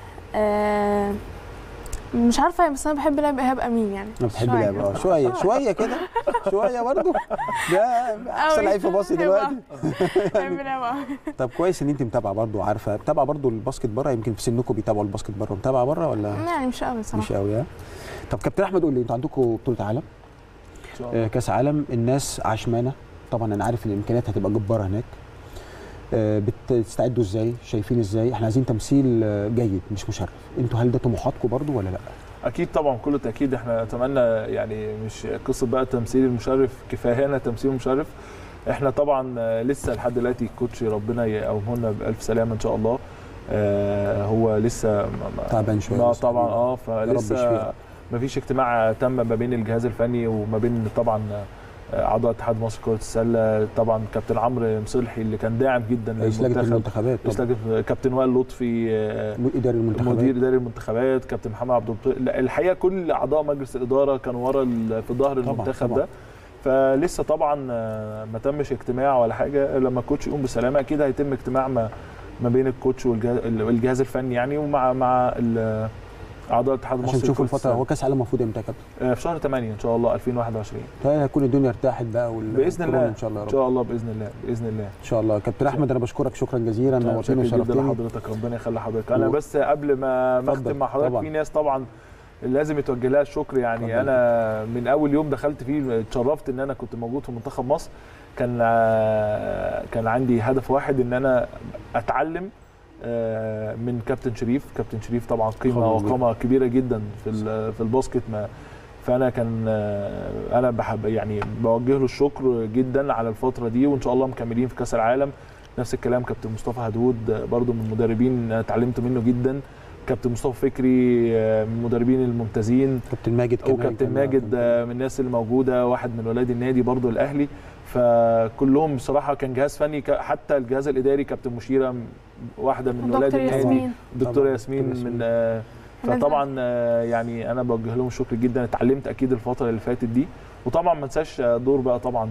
آه مش عارفه، بس انا بحب لعب ايهاب امين يعني. انا بتحب لعب اه شويه شويه كده شويه برضه، ده احسن لعيب في مصر دلوقتي. بحب لعب. طب كويس ان انت متابعه برضه، عارفه متابعه برضه الباسكت بره، يمكن في سنكم بيتابعوا الباسكت بره، متابعه بره ولا؟ يعني مش قوي صراحه. مش قوي ها. طب كابتن احمد قول لي، انتوا عندكم بطوله عالم، آه كاس عالم، الناس عشمانه طبعا، انا عارف ان الامكانيات هتبقى جباره هناك، آه بتستعدوا ازاي؟ شايفين ازاي؟ احنا عايزين تمثيل جيد مش مشرف، انتوا هل ده طموحاتكم برضه ولا لا؟ اكيد طبعا، كل تاكيد احنا نتمنى، يعني مش قصه بقى تمثيل المشرف، كفايه هنا تمثيل المشرف. احنا طبعا لسه لحد دلوقتي الكوتش ربنا يقومه لنا بالف سلامه ان شاء الله، آه هو لسه تعبان شويه طبعا اه فلسه ما فيش اجتماع تم ما بين الجهاز الفني وما بين طبعا اعضاء اتحاد مصر كره السله، طبعا كابتن عمرو مصلحي اللي كان داعم جدا للمنتخب، المنتخبات كابتن وائل لطفي اداري المنتخبات، مدير اداري المنتخبات، كابتن محمد عبد الطيب، الحقيقه كل اعضاء مجلس الاداره كانوا ورا في ظهر المنتخب طبعًا. ده فلسه طبعا ما تمش اجتماع ولا حاجه، لما الكوتش يقوم بالسلامه اكيد هيتم اجتماع ما ما بين الكوتش والجهاز الفني يعني، ومع مع اعضاء اتحاد مصر عشان تشوفوا الفتره. هو كاس العالم المفروض امتى يا كابتن؟ في شهر ثمانية ان شاء الله ألفين وواحد وعشرين. طيب هتكون الدنيا ارتاحت بقى باذن الله ان شاء الله، ان شاء الله باذن الله باذن الله ان شاء الله. كابتن احمد انا بشكرك شكرا جزيلا، نورتني وشرفتني. حضرتك ربنا يخلي حضرتك. انا بس قبل ما اختم مع حضرتك، في ناس طبعا لازم يتوجه لها الشكر يعني. طبعا. انا من اول يوم دخلت فيه اتشرفت ان انا كنت موجود في منتخب مصر، كان كان عندي هدف واحد، ان انا اتعلم من كابتن شريف. كابتن شريف طبعا قيمه وقامه كبيره جدا في في الباسكت، ما فانا كان انا بحب يعني بوجه له الشكر جدا على الفتره دي، وان شاء الله مكملين في كاس العالم. نفس الكلام كابتن مصطفى هدود برضو من المدربين اتعلمت منه جدا، كابتن مصطفى فكري من المدربين الممتازين، كابتن ماجد كمان، وكابتن ماجد من الناس اللي موجوده، واحد من ولاد النادي برضو الاهلي. فكلهم بصراحه كان جهاز فني، حتى الجهاز الاداري كابتن مشيره واحده من ولاد النادي، الدكتوره ياسمين من آه فطبعا آه يعني انا بوجه لهم الشكر جدا. اتعلمت اكيد الفتره اللي فاتت دي، وطبعا ما انساش دور بقى طبعا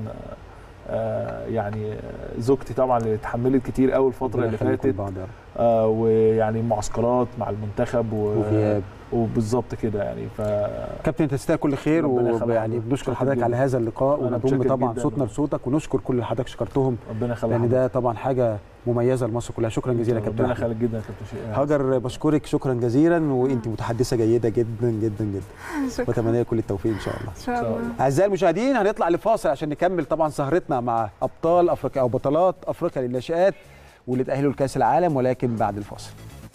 آه يعني زوجتي طبعا اللي اتحملت كتير قوي الفتره اللي فاتت، آه ويعني معسكرات مع المنتخب وغياب وبالظبط كده يعني. ف كابتن تستاهل كل خير، ويعني بنشكر حضرتك على هذا اللقاء، ونضم طبعا صوتنا لصوتك، ونشكر كل اللي حضرتك شكرتهم، ربنا يخليك، لان ده طبعا حاجه مميزه لمصر كلها. شكرا جزيلا كابتن. ربنا يخليك جدا يا كابتن شيء. هاجر بشكرك شكرا جزيلا، وانت متحدثه جيده جدا جدا جدا، واتمنى لك كل التوفيق ان شاء الله. ان شاء الله. اعزائي المشاهدين، هنطلع لفاصل عشان نكمل طبعا سهرتنا مع ابطال افريقيا او بطلات افريقيا للناشئات واللي تاهلوا لكاس العالم، ولكن بعد الفاصل.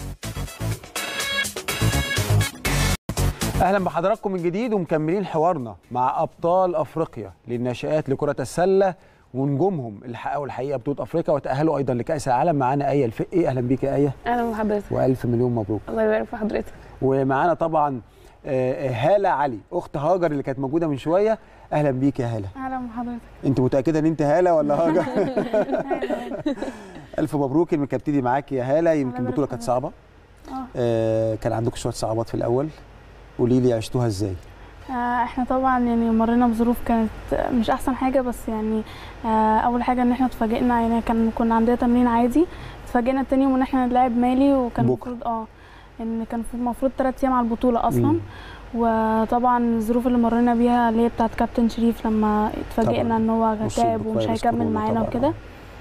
اهلا بحضراتكم من جديد، ومكملين حوارنا مع ابطال افريقيا للناشئات لكره السله ونجومهم اللي حققوا الحقيقه بطوله افريقيا وتاهلوا ايضا لكاس العالم. معانا ايه الفقي. اهلا بيك يا ايه. اهلا بحضرتك والف مليون مبروك. الله يبارك في حضرتك. ومعانا طبعا هاله علي اخت هاجر اللي كانت موجوده من شويه. اهلا بيك يا هاله. اهلا بحضرتك. انت متاكده ان انت هاله ولا هاجر؟ الف مبروك انك ابتدي معاكي يا هاله. يمكن البطوله كانت صعبه. اه كان عندكم شويه صعوبات في الاول، قولي لي عشتوها ازاي؟ احنا طبعا يعني مرينا بظروف كانت مش احسن حاجه، بس يعني اول حاجه ان احنا اتفاجئنا، يعني كان كنا عندنا تمرين عادي، اتفاجئنا تاني يوم ان احنا نلعب مالي، وكان المفروض اه ان كان المفروض ثلاث ايام على البطوله اصلا. مم. وطبعا الظروف اللي مرينا بيها اللي هي بتاعت كابتن شريف لما اتفاجئنا ان هو تعب ومش هيكمل معانا وكده،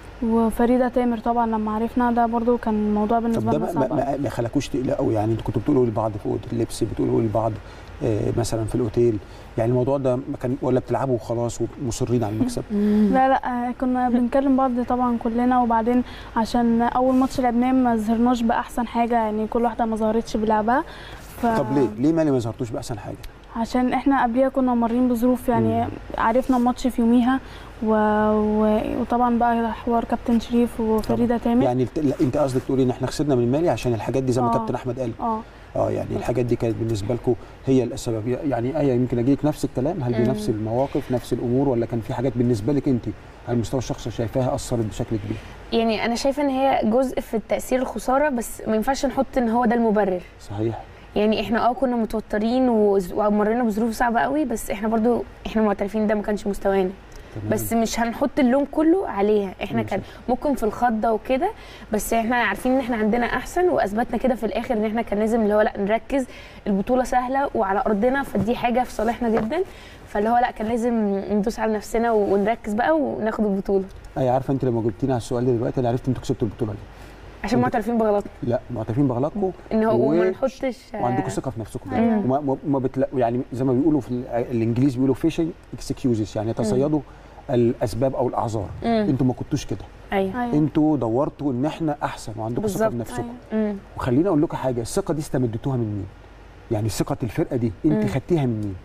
وفريده تامر طبعا لما عرفنا ده برضو كان الموضوع بالنسبه لنا صعب. ما, ما خلاكوش تقلقوا يعني؟ انتوا كنتوا بتقولوا لبعض في اوضه اللبس، بتقولوا لبعض آه مثلا في الاوتيل، يعني الموضوع ده ما كان ولا بتلعبوا وخلاص ومصرين على المكسب؟ لا لا كنا بنكلم بعض طبعا كلنا، وبعدين عشان اول ماتش لعبناه ما ظهرناش باحسن حاجه، يعني كل واحده ما ظهرتش بلعبها. ف... طب ليه ليه مالي ما ظهرتوش باحسن حاجه؟ عشان احنا قبليها كنا مارين بظروف، يعني مم. عرفنا الماتش في يوميها و... و... وطبعا بقى حوار كابتن شريف وفريده تامر. يعني انت قصدك تقولي ان احنا خسرنا من مالي عشان الحاجات دي زي ما كابتن احمد قال؟ اه اه يعني الحاجات دي كانت بالنسبه لكم هي السبب. يعني ايه يمكن اجيلك نفس الكلام، هل بنفس المواقف نفس الامور، ولا كان في حاجات بالنسبه لك انت على المستوى الشخصي شايفاها اثرت بشكل كبير؟ يعني انا شايفه ان هي جزء في التاثير الخساره، بس ما ينفعش نحط ان هو ده المبرر. صحيح. يعني احنا اه كنا متوترين ومرينا بظروف صعبه قوي، بس احنا برضو احنا معترفين ده ما كانش مستوانا. بس مش هنحط اللوم كله عليها، احنا كان ممكن في الخضه وكده، بس احنا عارفين ان احنا عندنا احسن، واثبتنا كده في الاخر ان احنا كان لازم اللي هو لا نركز، البطوله سهله وعلى ارضنا، فدي حاجه في صالحنا جدا، فاللي هو لا كان لازم ندوس على نفسنا ونركز بقى وناخد البطوله. اي عارفه انت لما جبتيني على السؤال ده دلوقتي انا عرفت انتوا كسبتوا البطوله دي عشان معترفين بغلطنا. لا معترفين بغلطكم ان هو و... وما نحطش وعندكم ثقه في نفسكم. أيوة. وما ما بتلا... يعني زي ما بيقولوا في الانجليزي بيقولوا فيشنج اكسكيوزز، يعني تصيدوا الاسباب او الاعذار. انتوا ما كنتوش كده. ايوه انتوا دورتوا ان احنا احسن وعندكم ثقه بنفسكم. أيوة. وخليني اقول لكم حاجه، الثقه دي استمدتوها من مين؟ يعني ثقه الفرقه دي انت خدتيها من مين؟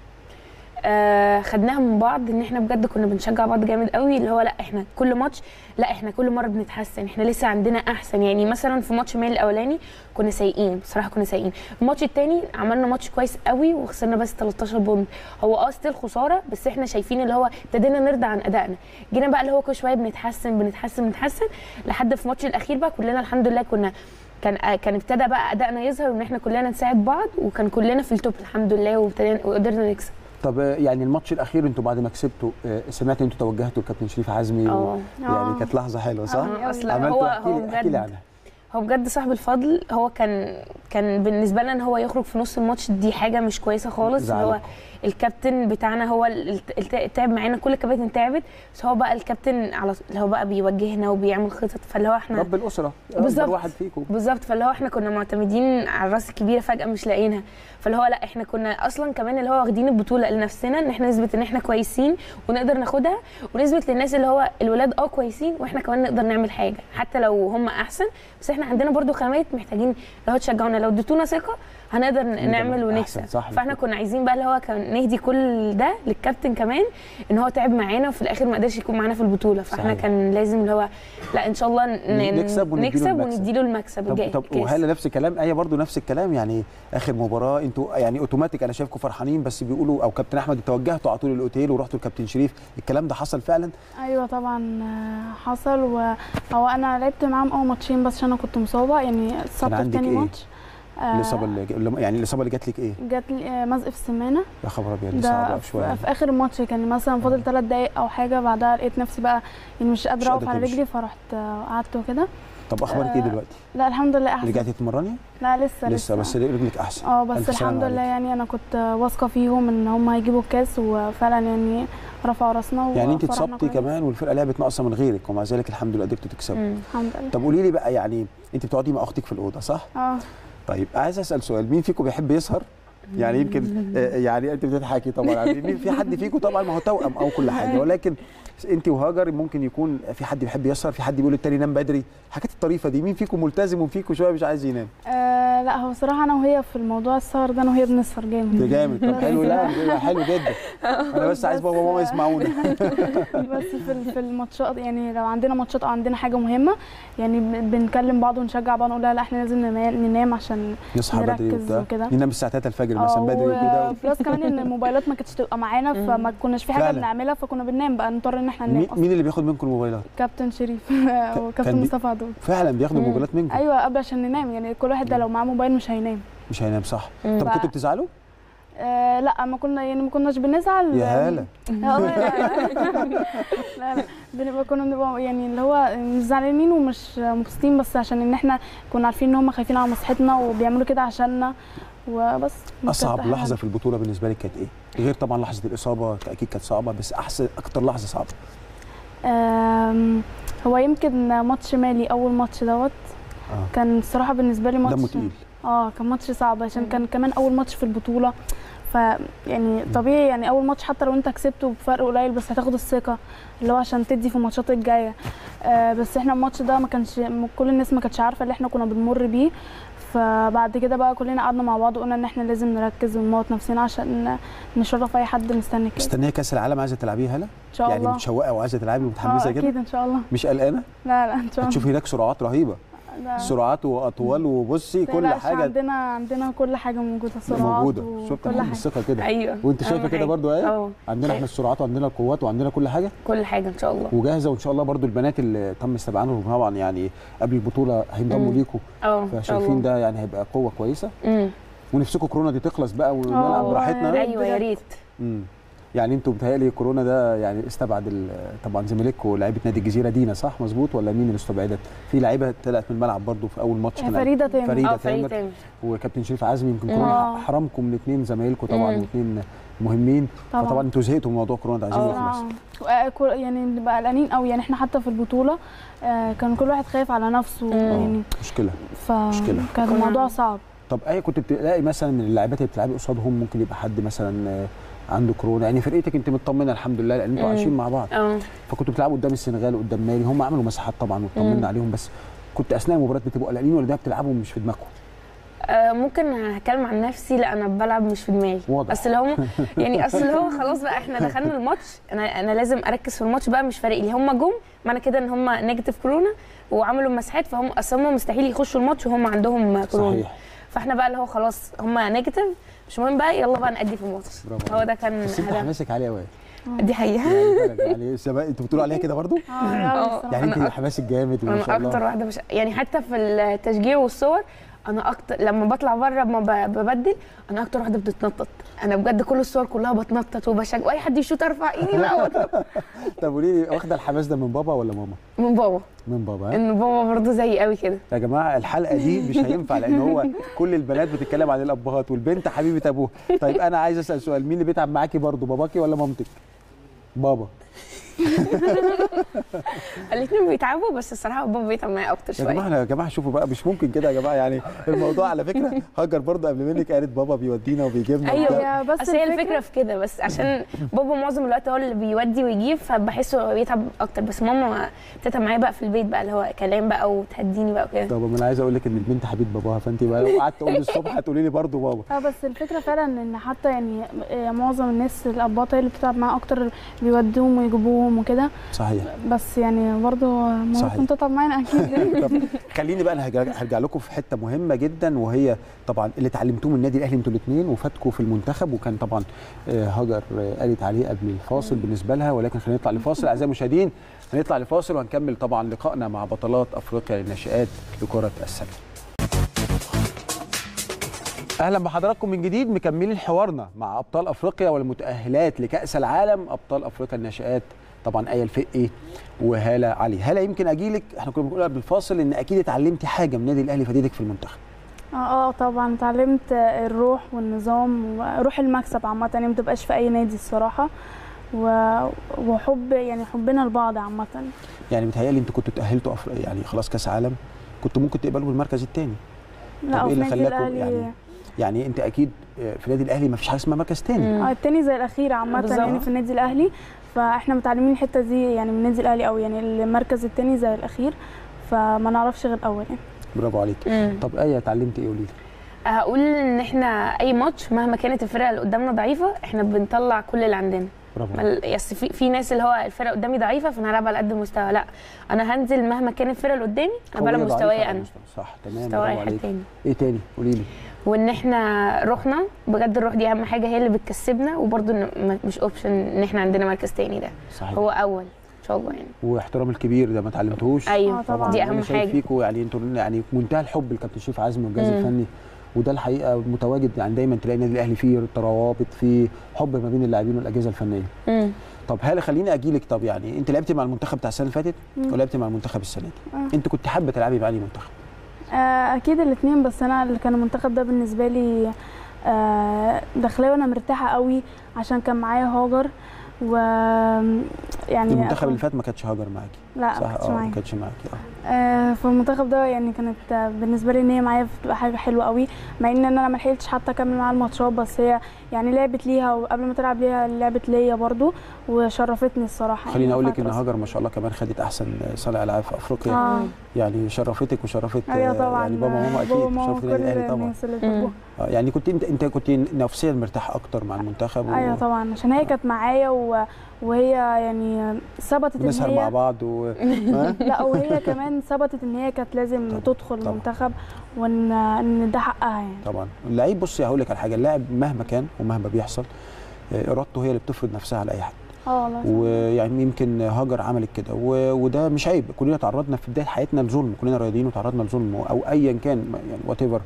آه خدناها من بعض، ان احنا بجد كنا بنشجع بعض جامد قوي، اللي هو لا احنا كل ماتش لا احنا كل مره بنتحسن، احنا لسه عندنا احسن. يعني مثلا في ماتش ميل الاولاني كنا سيئين بصراحه، كنا سيئين. الماتش الثاني عملنا ماتش كويس قوي وخسرنا بس تلتاشر بونت، هو اه ستيل خساره، بس احنا شايفين اللي هو ابتدينا نرضى عن ادائنا، جينا بقى اللي هو كل شويه بنتحسن بنتحسن بنتحسن لحد في الماتش الاخير بقى كلنا الحمد لله كنا كان كان ابتدى بقى ادائنا يظهر، وان احنا كلنا نساعد بعض، وكان كلنا في التوب الحمد لله، وقدرنا نكسب. طب يعني الماتش الاخير انتوا بعد ما كسبتوا سمعت انتوا توجهتوا لكابتن شريف عزمي و... يعني كانت لحظه حلوه صح؟ اصلا هو هو بجد هو بجد صاحب الفضل، هو كان كان بالنسبه لنا ان هو يخرج في نص الماتش دي حاجه مش كويسه خالص. هو الكابتن بتاعنا هو اللي تعب معانا، كل الكباتن تعبت، بس هو بقى الكابتن على اللي هو بقى بيوجهنا وبيعمل خطط، فاللي هو احنا رب الاسره بالظبط واحد فيكم بالظبط، فاللي هو احنا كنا معتمدين على الراس الكبيره فجاه مش لاقيينها، فاللي هو لا احنا كنا اصلا كمان اللي هو واخدين البطوله لنفسنا، ان احنا نثبت ان احنا كويسين ونقدر ناخدها، ونثبت للناس اللي هو الولاد اه كويسين واحنا كمان نقدر نعمل حاجه حتى لو هم احسن، بس احنا عندنا برده خامات محتاجين اللي هو تشجعونا، لو اديتونا ثقه هنقدر نعمل ونكسب. فاحنا كنا عايزين بقى اللي هو كان نهدي كل ده للكابتن كمان، ان هو تعب معانا وفي الاخر ما قدرش يكون معانا في البطوله، فاحنا صحيح. كان لازم اللي هو لا ان شاء الله نكسب نكسب ونديله المكسب الجاي. طب, طب وهلا نفس الكلام ايه برضو نفس الكلام، يعني اخر مباراه انتوا يعني اوتوماتيك انا شايفكم فرحانين، بس بيقولوا او كابتن احمد توجهتوا على طول الاوتيل ورحتوا لكابتن شريف، الكلام ده حصل فعلا؟ ايوه طبعا حصل، وهو انا لعبت معاهم اول ماتشين بس عشان انا كنت مصابه، يعني اتصبت في ثاني ماتش. الاصابه اللي يعني الاصابه اللي جات لك ايه؟ جات لي مزق في السمانه. يا خبر ابيض، دي صعبه شويه. في اخر الماتش كان مثلا فاضل ثلاث دقائق او حاجه، بعدها لقيت نفسي بقى يعني مش قادره اقف على رجلي، فرحت قعدت وكده. طب اخبارك ايه دلوقتي؟ لا الحمد لله احسن. رجعتي تتمرني؟ لا لسه لسه بس رجلك احسن. اه بس الحمد لله يعني انا كنت واثقه فيهم ان هم هيجيبوا الكاس، وفعلا يعني رفعوا راسنا. يعني انت اتصبتي كمان والفرقه لعبت ناقصه من غيرك ومع ذلك الحمد لله قدرتوا تكسبوا. الحمد لله. طب قولي لي بقى، يعني انت بتقعدي مع اختك في الاوضه صح؟ اه. طيب عايز اسال سؤال، مين فيكم بيحب يسهر؟ يعني يمكن يعني انت بتضحكي طبعا، يعني مين في حد فيكم طبعا ما هو توأم او كل حاجه، ولكن انت وهاجر ممكن يكون في حد بيحب يسهر، في حد بيقول للتاني نام بدري، الحاجات الطريفه دي. مين فيكم ملتزم وفيكم شويه مش عايز ينام؟ آه لا هو صراحه انا وهي في الموضوع السهر ده انا وهي بنسهر جامد. ده جامد. طب حلو. لا حلو جدا. انا بس عايز بابا وماما يسمعونا. بس في في الماتشات يعني لو عندنا ماتشات او عندنا حاجه مهمه يعني بنكلم بعض ونشجع بعض، نقول لا احنا لازم ننام عشان نصحى بدري وكده، ننام الساعه تلاتة الفجر مثلا بدري وكده. بلس كمان ان الموبايلات ما كانتش تبقى معانا، فما كناش في حاجه فعلا بنعملها، فكنا بننام بقى، نضطر ان احنا ننام. مين اللي بياخد منكم الموبايلات؟ كابتن شريف وكابتن مصطفى عدول. فعلا بياخدوا الموبايلات منكم؟ ايوه قبل عشان ننام، يعني كل واحد ده لو معاه موبايل مش هينام. مش هينام صح. طب كنتوا بتزعلوا؟ آه لا ما كنا يعني ما كناش بنزعل. يا هاله. لا لا بنبقى كنا بنبقى يعني اللي هو مش زعلانين ومش مبسوطين، بس عشان ان احنا كنا عارفين ان هم خايفين على مصلحتنا وبيعملوا كده عشاننا وبس. اصعب لحظه في البطوله بالنسبه لك كانت ايه؟ غير طبعا لحظه الاصابه اكيد كانت صعبه، بس احسن اكتر لحظه صعبه. هو يمكن ماتش مالي اول ماتش دوت آه. كان الصراحه بالنسبه لي ماتش دمه تقيل. اه كان ماتش صعب عشان مم. كان كمان اول ماتش في البطوله، ف يعني طبيعي يعني اول ماتش حتى لو انت كسبته بفرق قليل بس هتاخد الثقه اللي هو عشان تدي في الماتشات الجايه. آه بس احنا الماتش ده ما كانش كل الناس ما كانتش عارفه اللي احنا كنا بنمر بيه، فبعد كده بقى كلنا قعدنا مع بعض وقلنا ان احنا لازم نركز ونموت نفسنا عشان نشرف اي حد مستني كده. مستنيه كاس العالم عايزه تلعبيه هلا؟ ان شاء الله. يعني متشوقه وعايزه تلعبي ومتحمسه كده؟ اكيد ان شاء الله. مش قلقانه؟ لا لا ان شاء الله. هتشوفي هناك سرعات رهيبه. لا. سرعات واطوال وبصي كل حاجه عندنا عندنا كل حاجه موجوده، سرعات موجوده. شفت كل حاجه الثقه كده. ايوه وانت شايفه كده برضو ايه؟ اه عندنا احنا السرعات وعندنا القوات وعندنا كل حاجه كل حاجه ان شاء الله وجاهزه، وان شاء الله برضو البنات اللي تم استبعادهم طبعا يعني قبل البطوله هينضموا ليكم. اه فشايفين ده يعني هيبقى قوه كويسه. امم ونفسكم كورونا دي تخلص بقى ونلعب براحتنا. ايوه يا ريت. امم يعني انتوا بتهيألي كورونا ده يعني استبعد طبعا زميلتكم لعيبه نادي الجزيره دينا صح مظبوط ولا مين اللي استبعدت؟ في لعيبه طلعت من الملعب برضو في اول ماتش. فريده تامر. فريده تامر وكابتن شريف عزمي. يمكن كورونا حرمكم من اثنين زمايلكم طبعا واثنين مهمين طبعا. فطبعا انتوا زهقتوا من موضوع كورونا ده، عايزين يخلص. يعني بنبقى قلقانين قوي، يعني احنا حتى في البطوله كان كل واحد خايف على نفسه يعني مشكله ف... مشكله كان الموضوع صعب. طب اي كنت بتلاقي مثلا من اللاعبات اللي بتلعبي قصادهم ممكن يبقى حد مثلا عنده كورونا؟ يعني فرقتك انت مطمنه الحمد لله لان انتوا عايشين مع بعض. اه فكنتوا بتلعبوا قدام السنغال قدام مالي، هم عملوا مساحات طبعا وطمنا عليهم، بس كنت اثناء المباراه بتبقوا قلقانين ولا ده بتلعبوا مش في دماغكم؟ آه ممكن هتكلم عن نفسي، لا انا بلعب مش في دماغي. بس اللي هم يعني اصل اللي هو خلاص بقى احنا دخلنا الماتش، انا انا لازم اركز في الماتش بقى، مش فارق لي هم جم معنى كده ان هم نيجاتيف كورونا وعملوا مساحات، فهم اصلا هم مستحيل يخشوا الماتش وهم عندهم كورونا. صحيح. فاحنا بقى اللي هو خلاص هم نيجاتيف مش مهم بقى، يلا بقى نأدي في الماتش. هو ده كان بس انت حماسك عالي قوي. دي حقيقه يعني الشباب انتوا بتقولوا عليها كده برضو؟ اه يعني انت حماسك جامد ما شاء الله. انا اكتر واحده مش يعني حتى في التشجيع والصور انا اكتر لما بطلع بره ما ببدل انا اكتر واحده بتتنطط، انا بجد كل الصور كلها بتنطط وبشجع واي حد يشوط ارفع ايدي بقى. طب قولي لي واخده الحماس ده من بابا ولا ماما؟ من بابا. من بابا. ان بابا برضه زي قوي كده. يا جماعه الحلقه دي مش هينفع لان هو كل البنات بتتكلم عن الابهات والبنت حبيبه ابوها. طيب انا عايز اسال سؤال، مين اللي بيتعب معاكي برضه، باباكي ولا مامتك؟ بابا. الاثنين بيتعبوا بس الصراحه بابا بيتعب معايا اكتر شويه. يا جماعه يا جماعه شوفوا بقى مش ممكن كده يا جماعه، يعني الموضوع على فكره هاجر برضه قبل منك قالت بابا بيودينا وبيجيبنا. ايوه بس هي الفكره في كده، بس عشان بابا معظم الوقت هو اللي بيودي ويجيب فبحسه بيتعب اكتر، بس ماما بتتعب معايا بقى في البيت بقى اللي هو كلام بقى وتهديني بقى وكده. طب انا عايز اقول لك ان البنت حبيبه باباها، فانت بقى لو قعدت تقولي الصبح هتقولي لي برضه بابا. اه بس الفكره فعلا ان حتى يعني معظم الناس الاباط هي اللي بتتعب معاها اكتر، بيودوهم ويجيبوهم وكده. صحيح. بس يعني برضه ممكن تتعب معانا اكيد. طب خليني بقى انا هرجع لكم في حته مهمه جدا، وهي طبعا اللي اتعلمتوه من النادي الاهلي انتوا الاثنين وفاتكم في المنتخب، وكان طبعا هاجر قالت عليه قبل الفاصل بالنسبه لها، ولكن خلينا نطلع لفاصل. اعزائي المشاهدين هنطلع لفاصل وهنكمل طبعا لقائنا مع بطلات افريقيا للناشئات لكره السله. اهلا بحضراتكم من جديد، مكملين حوارنا مع ابطال افريقيا والمتاهلات لكاس العالم، ابطال افريقيا الناشئات طبعا ايه الفقي وهاله علي. هاله يمكن اجي لك، احنا كنا بنقول قبل الفاصل ان اكيد اتعلمتي حاجه من النادي الاهلي فادتك في المنتخب. اه اه طبعا اتعلمت الروح والنظام وروح المكسب عامه، يعني ما تبقاش في اي نادي الصراحه، وحب يعني حبنا لبعض عامه. يعني بتهيألي انتوا كنتوا تأهلتوا أفر... يعني خلاص كاس عالم، كنتوا ممكن تقبلوا بالمركز الثاني. لا طب ايه اللي خلاكم الأهلي... يعني يعني انت اكيد في النادي الاهلي ما فيش حاجه اسمها مركز ثاني. اه الثاني زي الاخير عامه يعني في النادي الاهلي، فاحنا متعلمين الحته دي يعني من النادي الاهلي قوي، يعني المركز الثاني زي الاخير فما نعرفش غير الاول يعني. برافو عليك. طب ايه اتعلمتي ايه؟ قولي لي. هقول ان احنا اي ماتش مهما كانت الفرقه اللي قدامنا ضعيفه احنا بنطلع كل اللي عندنا. برافو. يس في في ناس اللي هو الفرقه قدامي ضعيفه فانا هلعب على قد المستوى، لا انا هنزل مهما كانت الفرقه اللي قدامي انا بلعب مستواي انا. صح تمام. برافو عليك. تاني. ايه تاني؟ قولي لي. وان احنا روحنا بجد، الروح دي اهم حاجه، هي اللي بتكسبنا، وبرده مش اوبشن ان احنا عندنا مركز تاني، ده صحيح. هو اول ان شاء الله يعني. واحترام الكبير ده ما اتعلمتوش. ايوه طبعا دي اهم حاجه فيكم، يعني انتوا يعني منتهى الحب لكابتن شريف عزمي والجهاز الفني، وده الحقيقه متواجد، يعني دايما تلاقي النادي الاهلي فيه روابط، فيه حب ما بين اللاعبين والاجهزه الفنيه. امم طب هاله خليني اجي لك، طب يعني انت لعبتي مع المنتخب بتاع السنه اللي فاتت ولعبتي مع المنتخب السنه دي، مم. انت كنت حابه تلعبي مع اي منتخب؟ آه اكيد الاثنين، بس انا اللي كان المنتخب ده بالنسبه لي آه داخليه وانا مرتاحه قوي عشان كان معايا هاجر، و يعني المنتخب اللي فات ما كانتش هاجر معاكي؟ لا ما كانتش معايا. ما كانتش معاكي اه. آه فالمنتخب ده يعني كانت بالنسبه لي ان هي معايا بتبقى حاجه حلوه قوي، مع ان انا ما لحقتش حتى اكمل معاها الماتشات، بس هي يعني لعبت ليها، وقبل ما تلعب ليها لعبت ليا برضو وشرفتني الصراحه. خليني اقول لك ان هاجر ما شاء الله كمان خدت احسن صانع العاب في افريقيا. آه. يعني شرفتك وشرفت أيوة طبعا. يعني بابا وماما اكيد شرفت النادي الاهلي طبعا. آه يعني كنت انت انت كنت نفسيا مرتاحه اكتر مع المنتخب. و... ايوه طبعا عشان هي كانت معايا و... وهي يعني ثبتت ان هي نسهر مع بعض و... لا وهي كمان ثبتت ان هي كانت لازم طبعًا. تدخل طبعًا. المنتخب، وان ان ده حقها يعني. طبعا اللعيب، بصي هقول لك على حاجه، اللاعب مهما كان ومهما بيحصل ارادته هي اللي بتفرض نفسها على اي حد. اه والله. ويعني يمكن هاجر عملت كده و... وده مش عيب، كلنا تعرضنا في بدايه حياتنا لظلم، كلنا رياضيين وتعرضنا لظلم او ايا كان يعني وات ايفر،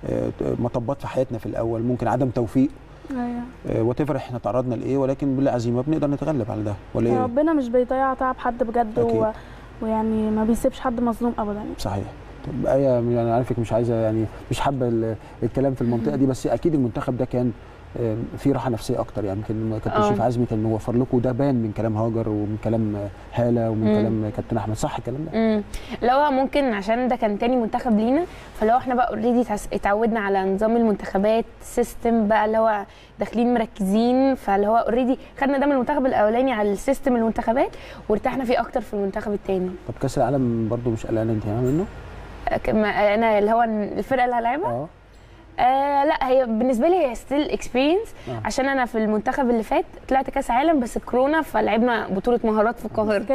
مطبات في حياتنا في الاول، ممكن عدم توفيق. ايوه وات ايفر احنا تعرضنا لايه، ولكن بالعزيمه بنقدر نتغلب على ده، ولا ايه؟ ربنا مش بيضيع تعب حد بجد، و... ويعني ما بيسيبش حد مظلوم ابدا. صحيح. طب ايه يعني عارفك مش عايزه يعني مش حابه الكلام في المنطقه دي، بس اكيد المنتخب ده كان في راحه نفسيه اكتر، يعني يمكن كابتن شريف عزمي كان موفر لكم، وده بان من كلام هاجر ومن كلام هاله ومن مم. كلام كابتن احمد، صح الكلام ده؟ امم لو ممكن عشان ده كان تاني منتخب لينا، فلو احنا بقى اوريدي اتعودنا على نظام المنتخبات سيستم بقى اللي هو داخلين مركزين، فاللي هو اوريدي خدنا ده من المنتخب الاولاني على السيستم المنتخبات وارتحنا فيه اكتر في المنتخب الثاني. طب كاس العالم برضو مش قلقانه انت منه؟ انا اللي هو الفرقه اللي هلعبها؟ اه آه لا هي بالنسبه لي هي ستيل اكسبيرينس، آه. عشان انا في المنتخب اللي فات طلعت كاس عالم بس كورونا، فلعبنا بطوله مهارات في القاهره،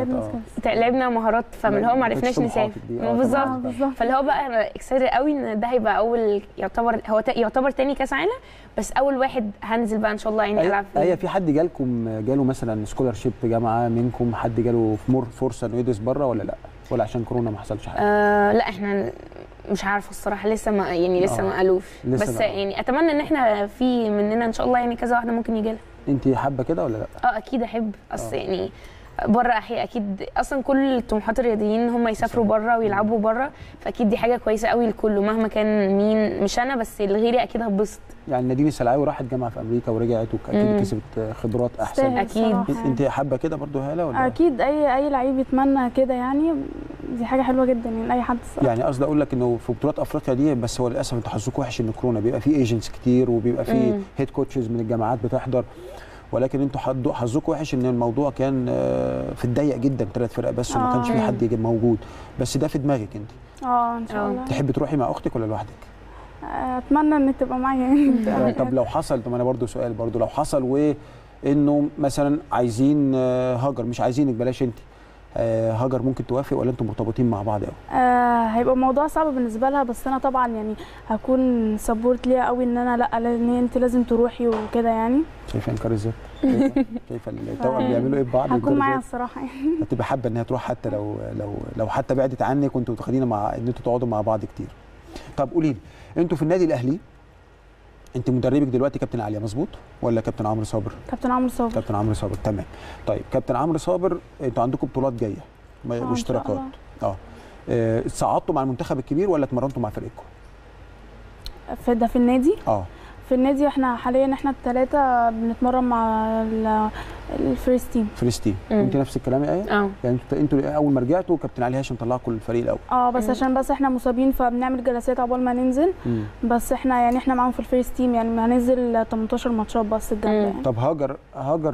لعبنا مهارات، فمن هو ما عرفناش نسافر بالظبط، فاللي هو بقى انا اكسايتد قوي ان ده هيبقى اول يعتبر هو يعتبر تاني كاس عالم، بس اول واحد هنزل بقى ان شاء الله يعني العب فيه. هي في حد جالكم جاله مثلا سكولارشيب جامعه منكم، حد جاله فرصه انه يدرس بره ولا لا؟ ولا عشان كورونا ما حصلش حاجه؟ آه لا احنا مش عارفه الصراحه، لسه ما يعني لسه آه. ما قالوش، بس بقى. يعني اتمنى ان احنا في مننا ان شاء الله يعني كذا واحده ممكن يجي لها. انت حابه كده ولا لا؟ اه اكيد احب، اصل آه. يعني بره احياء اكيد اصلا كل طموحات الرياضيين هم يسافروا بره ويلعبوا بره، فاكيد دي حاجه كويسه قوي لكله مهما كان مين، مش انا بس لغيري اكيد هتبسط. يعني نادين السلعاوي راحت جامعه في امريكا ورجعت واكيد كسبت خبرات احسن اكيد. انت حابه كده برضو هاله ولا؟ اكيد اي اي لعيب يتمنى كده، يعني دي حاجه حلوه جدا يعني اي حد الصراحه. يعني قصدي اقول لك انه في بطولات افريقيا دي، بس هو للاسف انتوا حظكم وحش ان كورونا بيبقى فيه ايجنتس كتير وبيبقى فيه هيد كوتشز من الجامعات بتحضر، ولكن انتوا حظكم وحش ان الموضوع كان في الضيق جدا، ثلاث فرق بس وما كانش في حد موجود، بس ده في دماغك انت؟ اه ان شاء الله. تحبي تروحي مع اختك ولا لوحدك؟ اتمنى ان تبقى معايا. طب لو حصل، طب انا برضو سؤال برضو، لو حصل وانه مثلا عايزين هاجر، مش عايزينك بلاش انت، هاجر ممكن توافق ولا انتم مرتبطين مع بعض قوي؟ آه هيبقى الموضوع صعب بالنسبه لها، بس انا طبعا يعني هكون سبورت ليها قوي ان انا لا لان انت لازم تروحي وكده يعني. شايفه انكار الذات؟ شايفه التوأم بيعملوا ايه ببعض؟ هكون معاها الصراحه يعني. هتبقى حابه انها تروح حتى لو لو لو حتى بعدت عنك وانتوا متخدين مع ان انتوا تقعدوا مع بعض كتير. طب قولي لي، انتوا في النادي الاهلي انت مدربك دلوقتي كابتن عليا مظبوط ولا كابتن عمرو صابر؟ كابتن عمرو صابر. كابتن عمرو صابر تمام. طيب كابتن عمرو صابر انتوا عندكم بطولات جايه واشتراكات اه اتصعدتوا مع المنتخب الكبير ولا اتمرنتوا مع فريقكم؟ في ده في النادي؟ اه في النادي احنا حاليا احنا الثلاثه بنتمرن مع الفيرست تيم. فيرست تيم وانت نفس الكلام يا ايه؟ اه يعني انتوا اول ما رجعتوا كابتن علي هاشم طلعكم الفريق الاول. اه بس مم. عشان بس احنا مصابين فبنعمل جلسات عقبال ما ننزل. مم. بس احنا يعني احنا معاهم في الفيرست تيم يعني هننزل تمنتاشر ماتشات بس الجايه يعني. طب هاجر هاجر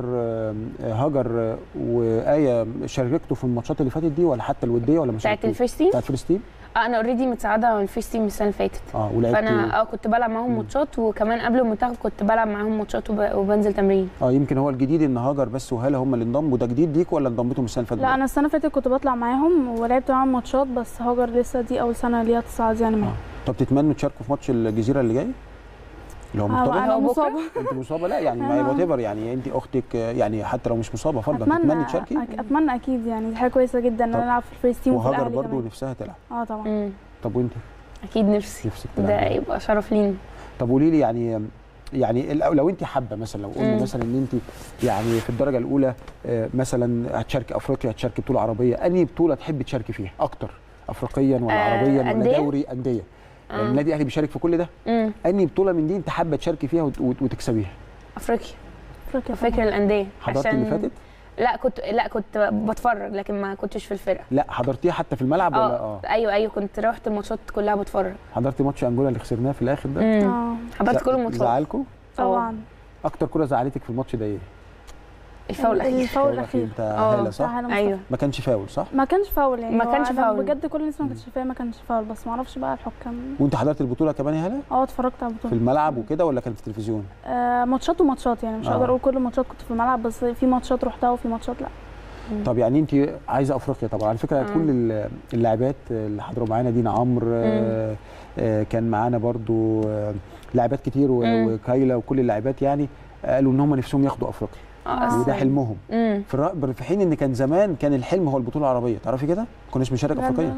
هاجر وآية شاركتوا في الماتشات اللي فاتت دي ولا حتى الوديه ولا مش بتاعت الفيرست تيم؟ بتاعت الفيرست تيم؟ اه انا اوريدي متساعده من الفيرست تيم السنه اللي فاتت. اه ولعبت فانا اه كنت بلعب معاهم ماتشات وكمان قبل المنتخب كنت بلعب معاهم ماتشات وب... وبنزل تمرين. اه يمكن هو الجديد ان هاجر بس وهاله هم اللي انضموا. ده جديد ليك ولا انضميتوا من السنه اللي فاتت؟ لا انا السنه اللي فاتت كنت بطلع معاهم ولعبت معاهم ماتشات بس هاجر لسه دي اول سنه ليها تصعد يعني معاهم. آه. طب تتمنوا تشاركوا في ماتش الجزيره اللي جاي؟ اللي هو مرتبط؟ انا مصابه. انت مصابه؟ لا يعني ما وات ايفر يعني انت اختك يعني حتى لو مش مصابه فرضا تتمني تشاركي؟ اتمنى اكيد يعني دي حاجه كويسه جدا ان انا العب في الفيرست تيم وفي الاهلي كمان. وهاجر برضه نفسها تلعب؟ اه طبعا. مم. طب وانت؟ اكيد نفسي نفسك تلعب ده يبقى شرف لينا. طب قولي لي يعني يعني لو انت حابه مثلا لو قلنا مثلا ان انت يعني في الدرجه الاولى مثلا هتشاركي افريقيا هتشاركي بطوله عربيه انهي بطوله تحبي تشاركي فيها اكتر افريقيا ولا آه عربيا ولا أندية؟ دوري انديه يعني آه. النادي الاهلي بيشارك في كل ده. مم. انهي بطوله من دي انت حابه تشاركي فيها وتكسبيها؟ افريقيا افريقيا افريقيا الانديه. حضرتي اللي فاتت؟ لا كنت لا كنت بتفرج لكن ما كنتش في الفرقه. لا حضرتيها حتى في الملعب أوه. ولا اه ايوه ايوه كنت رحت الماتشات كلها بتفرج. حضرتي ماتش انجولا اللي خسرناه في الاخر ده؟ اه حضرت كل الماتشات. زعلكم؟ طبعا. اكتر كره زعلتك في الماتش ده ايه؟ الفاول الاخير. الفاول الاخير بتاع هاله صح؟ ايوه ما كانش فاول صح؟ ما كانش فاول يعني ما كانش فاول بجد كل الناس ما كانتش فاهم ما كانش فاول بس ما اعرفش بقى الحكام. وانت حضرت البطوله كمان يا هاله؟ اه اتفرجت على البطوله في الملعب وكده ولا كان في التلفزيون؟ آه ماتشات وماتشات يعني مش هقدر آه. اقول كل الماتشات كنت في الملعب بس في ماتشات رحتها وفي ماتشات لا. طب يعني انت عايزه افريقيا طبعا على فكره. كل اللاعبات اللي حضروا معانا دينا عمرو آه آه كان معانا برضو آه لاعبات كتير وكايلا وكل اللاعبات يعني قالوا ان هم نفسهم ياخدوا افريقيا. آه. وده حلمهم. مم. في في حين ان كان زمان كان الحلم هو البطوله العربيه تعرفي كده؟ ما كناش بنشارك افريقيا.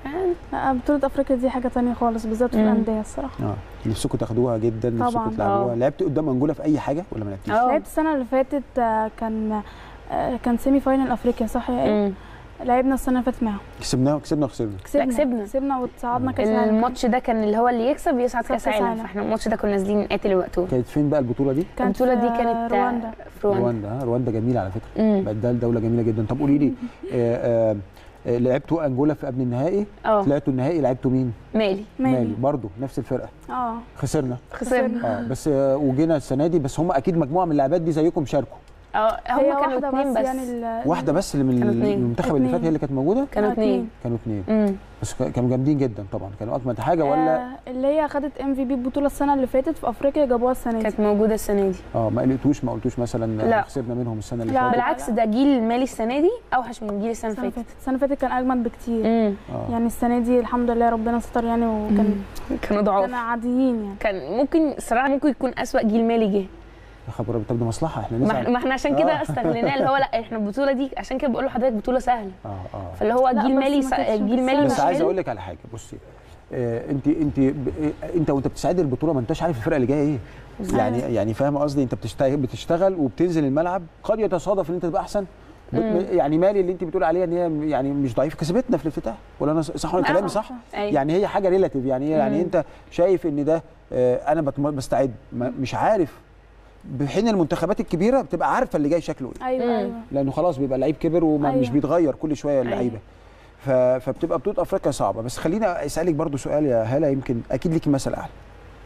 لا بطوله افريقيا دي حاجه ثانيه خالص بالذات في الانديه الصراحه. اه نفسكم تاخدوها جدا نفسكم تلعبوها. لعبتي قدام انجولا في اي حاجه ولا ما لعبتيش؟ لعبت السنه اللي فاتت كان كان سيمي فاينل افريقيا صح يا ايه؟ لعبنا السنه اللي فاتت معاهم. كسبناه كسبنا وخسرنا؟ كسبنا كسبنا كسبنا وتصعدنا كاس العالم. الماتش ده كان اللي هو اللي يكسب يصعد كاس العالم فاحنا الماتش ده كنا نازلين نقاتل وقتها. كانت فين بقى البطوله دي؟ كانت البطوله دي كانت رواندا. في رواندا. رواندا رواندا جميله على فكره. بقت ده دوله جميله جدا. طب قولي لي آه آه لعبتوا انجولا في قبل النهائي؟ اه طلعتوا النهائي لعبتوا مين؟ مالي مالي برضه نفس الفرقه. اه خسرنا خسرنا اه بس آه وجينا السنه دي بس هم اكيد مجموعه من اللاعبات دي زيكم شاركوا. اه هم كانوا اثنين بس, بس يعني واحده بس اللي من المنتخب اللي فات هي اللي كانت موجوده. كانوا اثنين كانوا اثنين بس كانوا جامدين جدا طبعا كانوا اجمد حاجه ولا آه اللي هي خدت ام في بي البطوله السنه اللي فاتت في افريقيا جابوها السنه دي كانت موجوده السنه دي. اه ما قلتوش ما قلتوش مثلا لا. خسرنا منهم السنه اللي لا فاتت؟ بالعكس ده جيل مالي السنه دي اوحش من جيل السنه اللي فاتت. السنه اللي فاتت كان اجمد بكتير. آه. يعني السنه دي الحمد لله ربنا ستر يعني وكان كانوا ضعاف كانوا عاديين يعني. كان ممكن الصراحه ممكن يكون اسوأ جيل مالي جه. يا خبر طب ده مصلحه احنا نزعل. ما احنا عشان كده استغليناه اللي هو لا احنا البطوله دي عشان كده بقول لحضرتك بطوله سهله. اه اه فاللي هو جيل مالي جيل مالي بس عايز اقول لك على حاجه بصي آه انت انت انت وانت بتساعدي البطوله ما انتش عارف الفرقه اللي جايه ايه. يعني يعني فاهم قصدي انت بتشتغل بتشتغل وبتنزل الملعب قد يتصادف ان انت تبقى احسن. يعني مالي اللي انت بتقول عليها ان هي يعني مش ضعيفه كسبتنا في الافتتاح ولا انا صح ولا كلامي صح؟ يعني هي حاجه ريلاتيف يعني يعني انت شايف ان ده آه انا بستعد مش عارف بحين المنتخبات الكبيره بتبقى عارفه اللي جاي شكله ايه. ايوه ايوه لانه خلاص بيبقى اللعيب كبر ومش أيوة. بيتغير كل شويه اللعيبه. أيوة. فبتبقى بطوله افريقيا صعبه. بس خليني اسالك برضو سؤال يا هاله يمكن اكيد ليكي مثل اعلى.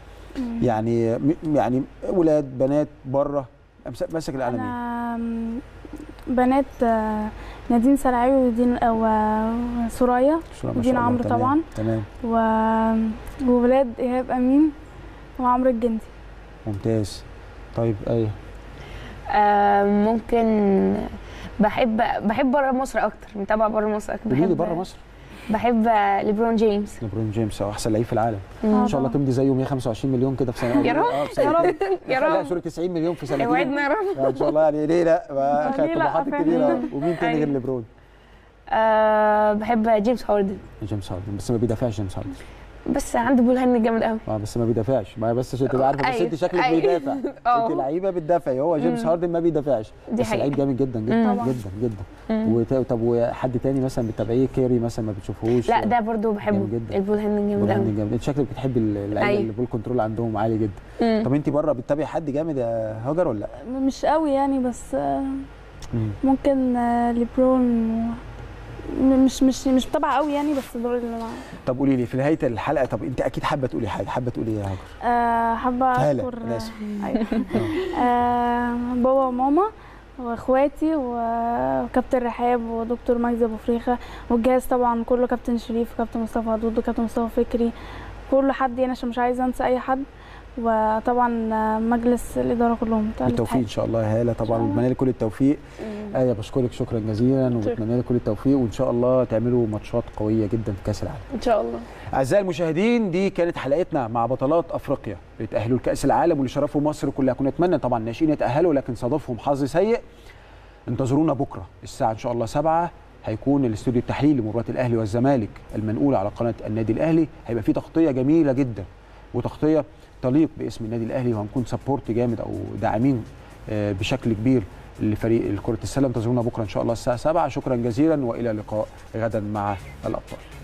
يعني يعني ولاد بنات بره ماسك العالمين. انا بنات نادين سلعاوي ودين وسرايا ودين عمرو طبعا. تمام. وولاد ايهاب امين وعمرو الجندي. ممتاز. طيب ايه آه ممكن بحب بحب بره مصر اكتر متابعه بره مصر اكتر. بحب بره مصر بحب ليبرون جيمس. ليبرون جيمس هو احسن لعيب في العالم. ان شاء الله تمضي زيه مية وخمسة وعشرين مليون كده في سنه. يا رب يا رب يا رب. لا سوري تسعين مليون في سنه. اوعدنا يا رب ان شاء الله. يعني ليه لا اخذ طموحات كبيره. ومين تاني غير ليبرون؟ أه بحب جيمس هاردن. جيمس هاردن بس ما بيدافعش جيمس هاردن. بس عنده بول هاند جامد قوي. اه بس ما بيدافعش، ما بس عشان تبقى عارفه، بس أيوة. انت شكلك أيوة. بيدافع. انت لعيبه بتدافعي، هو جيمس هاردن ما بيدافعش، دي بس لعيب جامد جدا جدا مم. جدا جدا. وت... طب وحد تاني مثلا بتتابعيه؟ كيري مثلا ما بتشوفوش؟ لا ده برضو بحبه جدا. البول هاند جامد قوي. جامد. انت شكلك بتحبي اللعيبه أيوة. اللي البول كنترول عندهم عالي جدا. مم. طب انت بره بتتابعي حد جامد يا هاجر ولا لا؟ مش قوي يعني، بس ممكن ليبرون، مش مش مش متابعه قوي يعني، بس دول اللي انا. طب قولي لي في نهايه الحلقه، طب انت اكيد حابه تقولي حاجه، حابه تقولي ايه يا هاجر؟ أه حابه اشكر ايوه آه بابا وماما واخواتي وكابتن رحاب ودكتور مجدي ابو فريخه والجهاز طبعا كله، كابتن شريف وكابتن مصطفى عدود وكابتن مصطفى فكري، كل حد يعني عشان مش عايزه انسى اي حد، وطبعا مجلس الاداره كلهم. بالتوفيق ان شاء الله يا هاله، طبعا بتمنى لك كل التوفيق. ايه بشكرك شكرا جزيلا، وبتمنى لك كل التوفيق، وان شاء الله تعملوا ماتشات قويه جدا في كاس العالم ان شاء الله. اعزائي المشاهدين، دي كانت حلقتنا مع بطلات افريقيا اللي تاهلوا لكاس العالم واللي شرفوا مصر كلها. كنا نتمنى طبعا الناشئين يتاهلوا، لكن صادفهم حظ سيء. انتظرونا بكره الساعه ان شاء الله سبعة، هيكون الاستوديو التحليلي لمباراه الاهلي والزمالك المنقوله على قناه النادي الاهلي، هيبقى فيه تغطيه جميله جدا وتغطيه تليق باسم النادي الاهلي، وهنكون سبورت جامد او داعمين بشكل كبير لفريق كره السله. انتظرونا بكره ان شاء الله الساعه سبعة. شكرا جزيلا والى اللقاء غدا مع الابطال.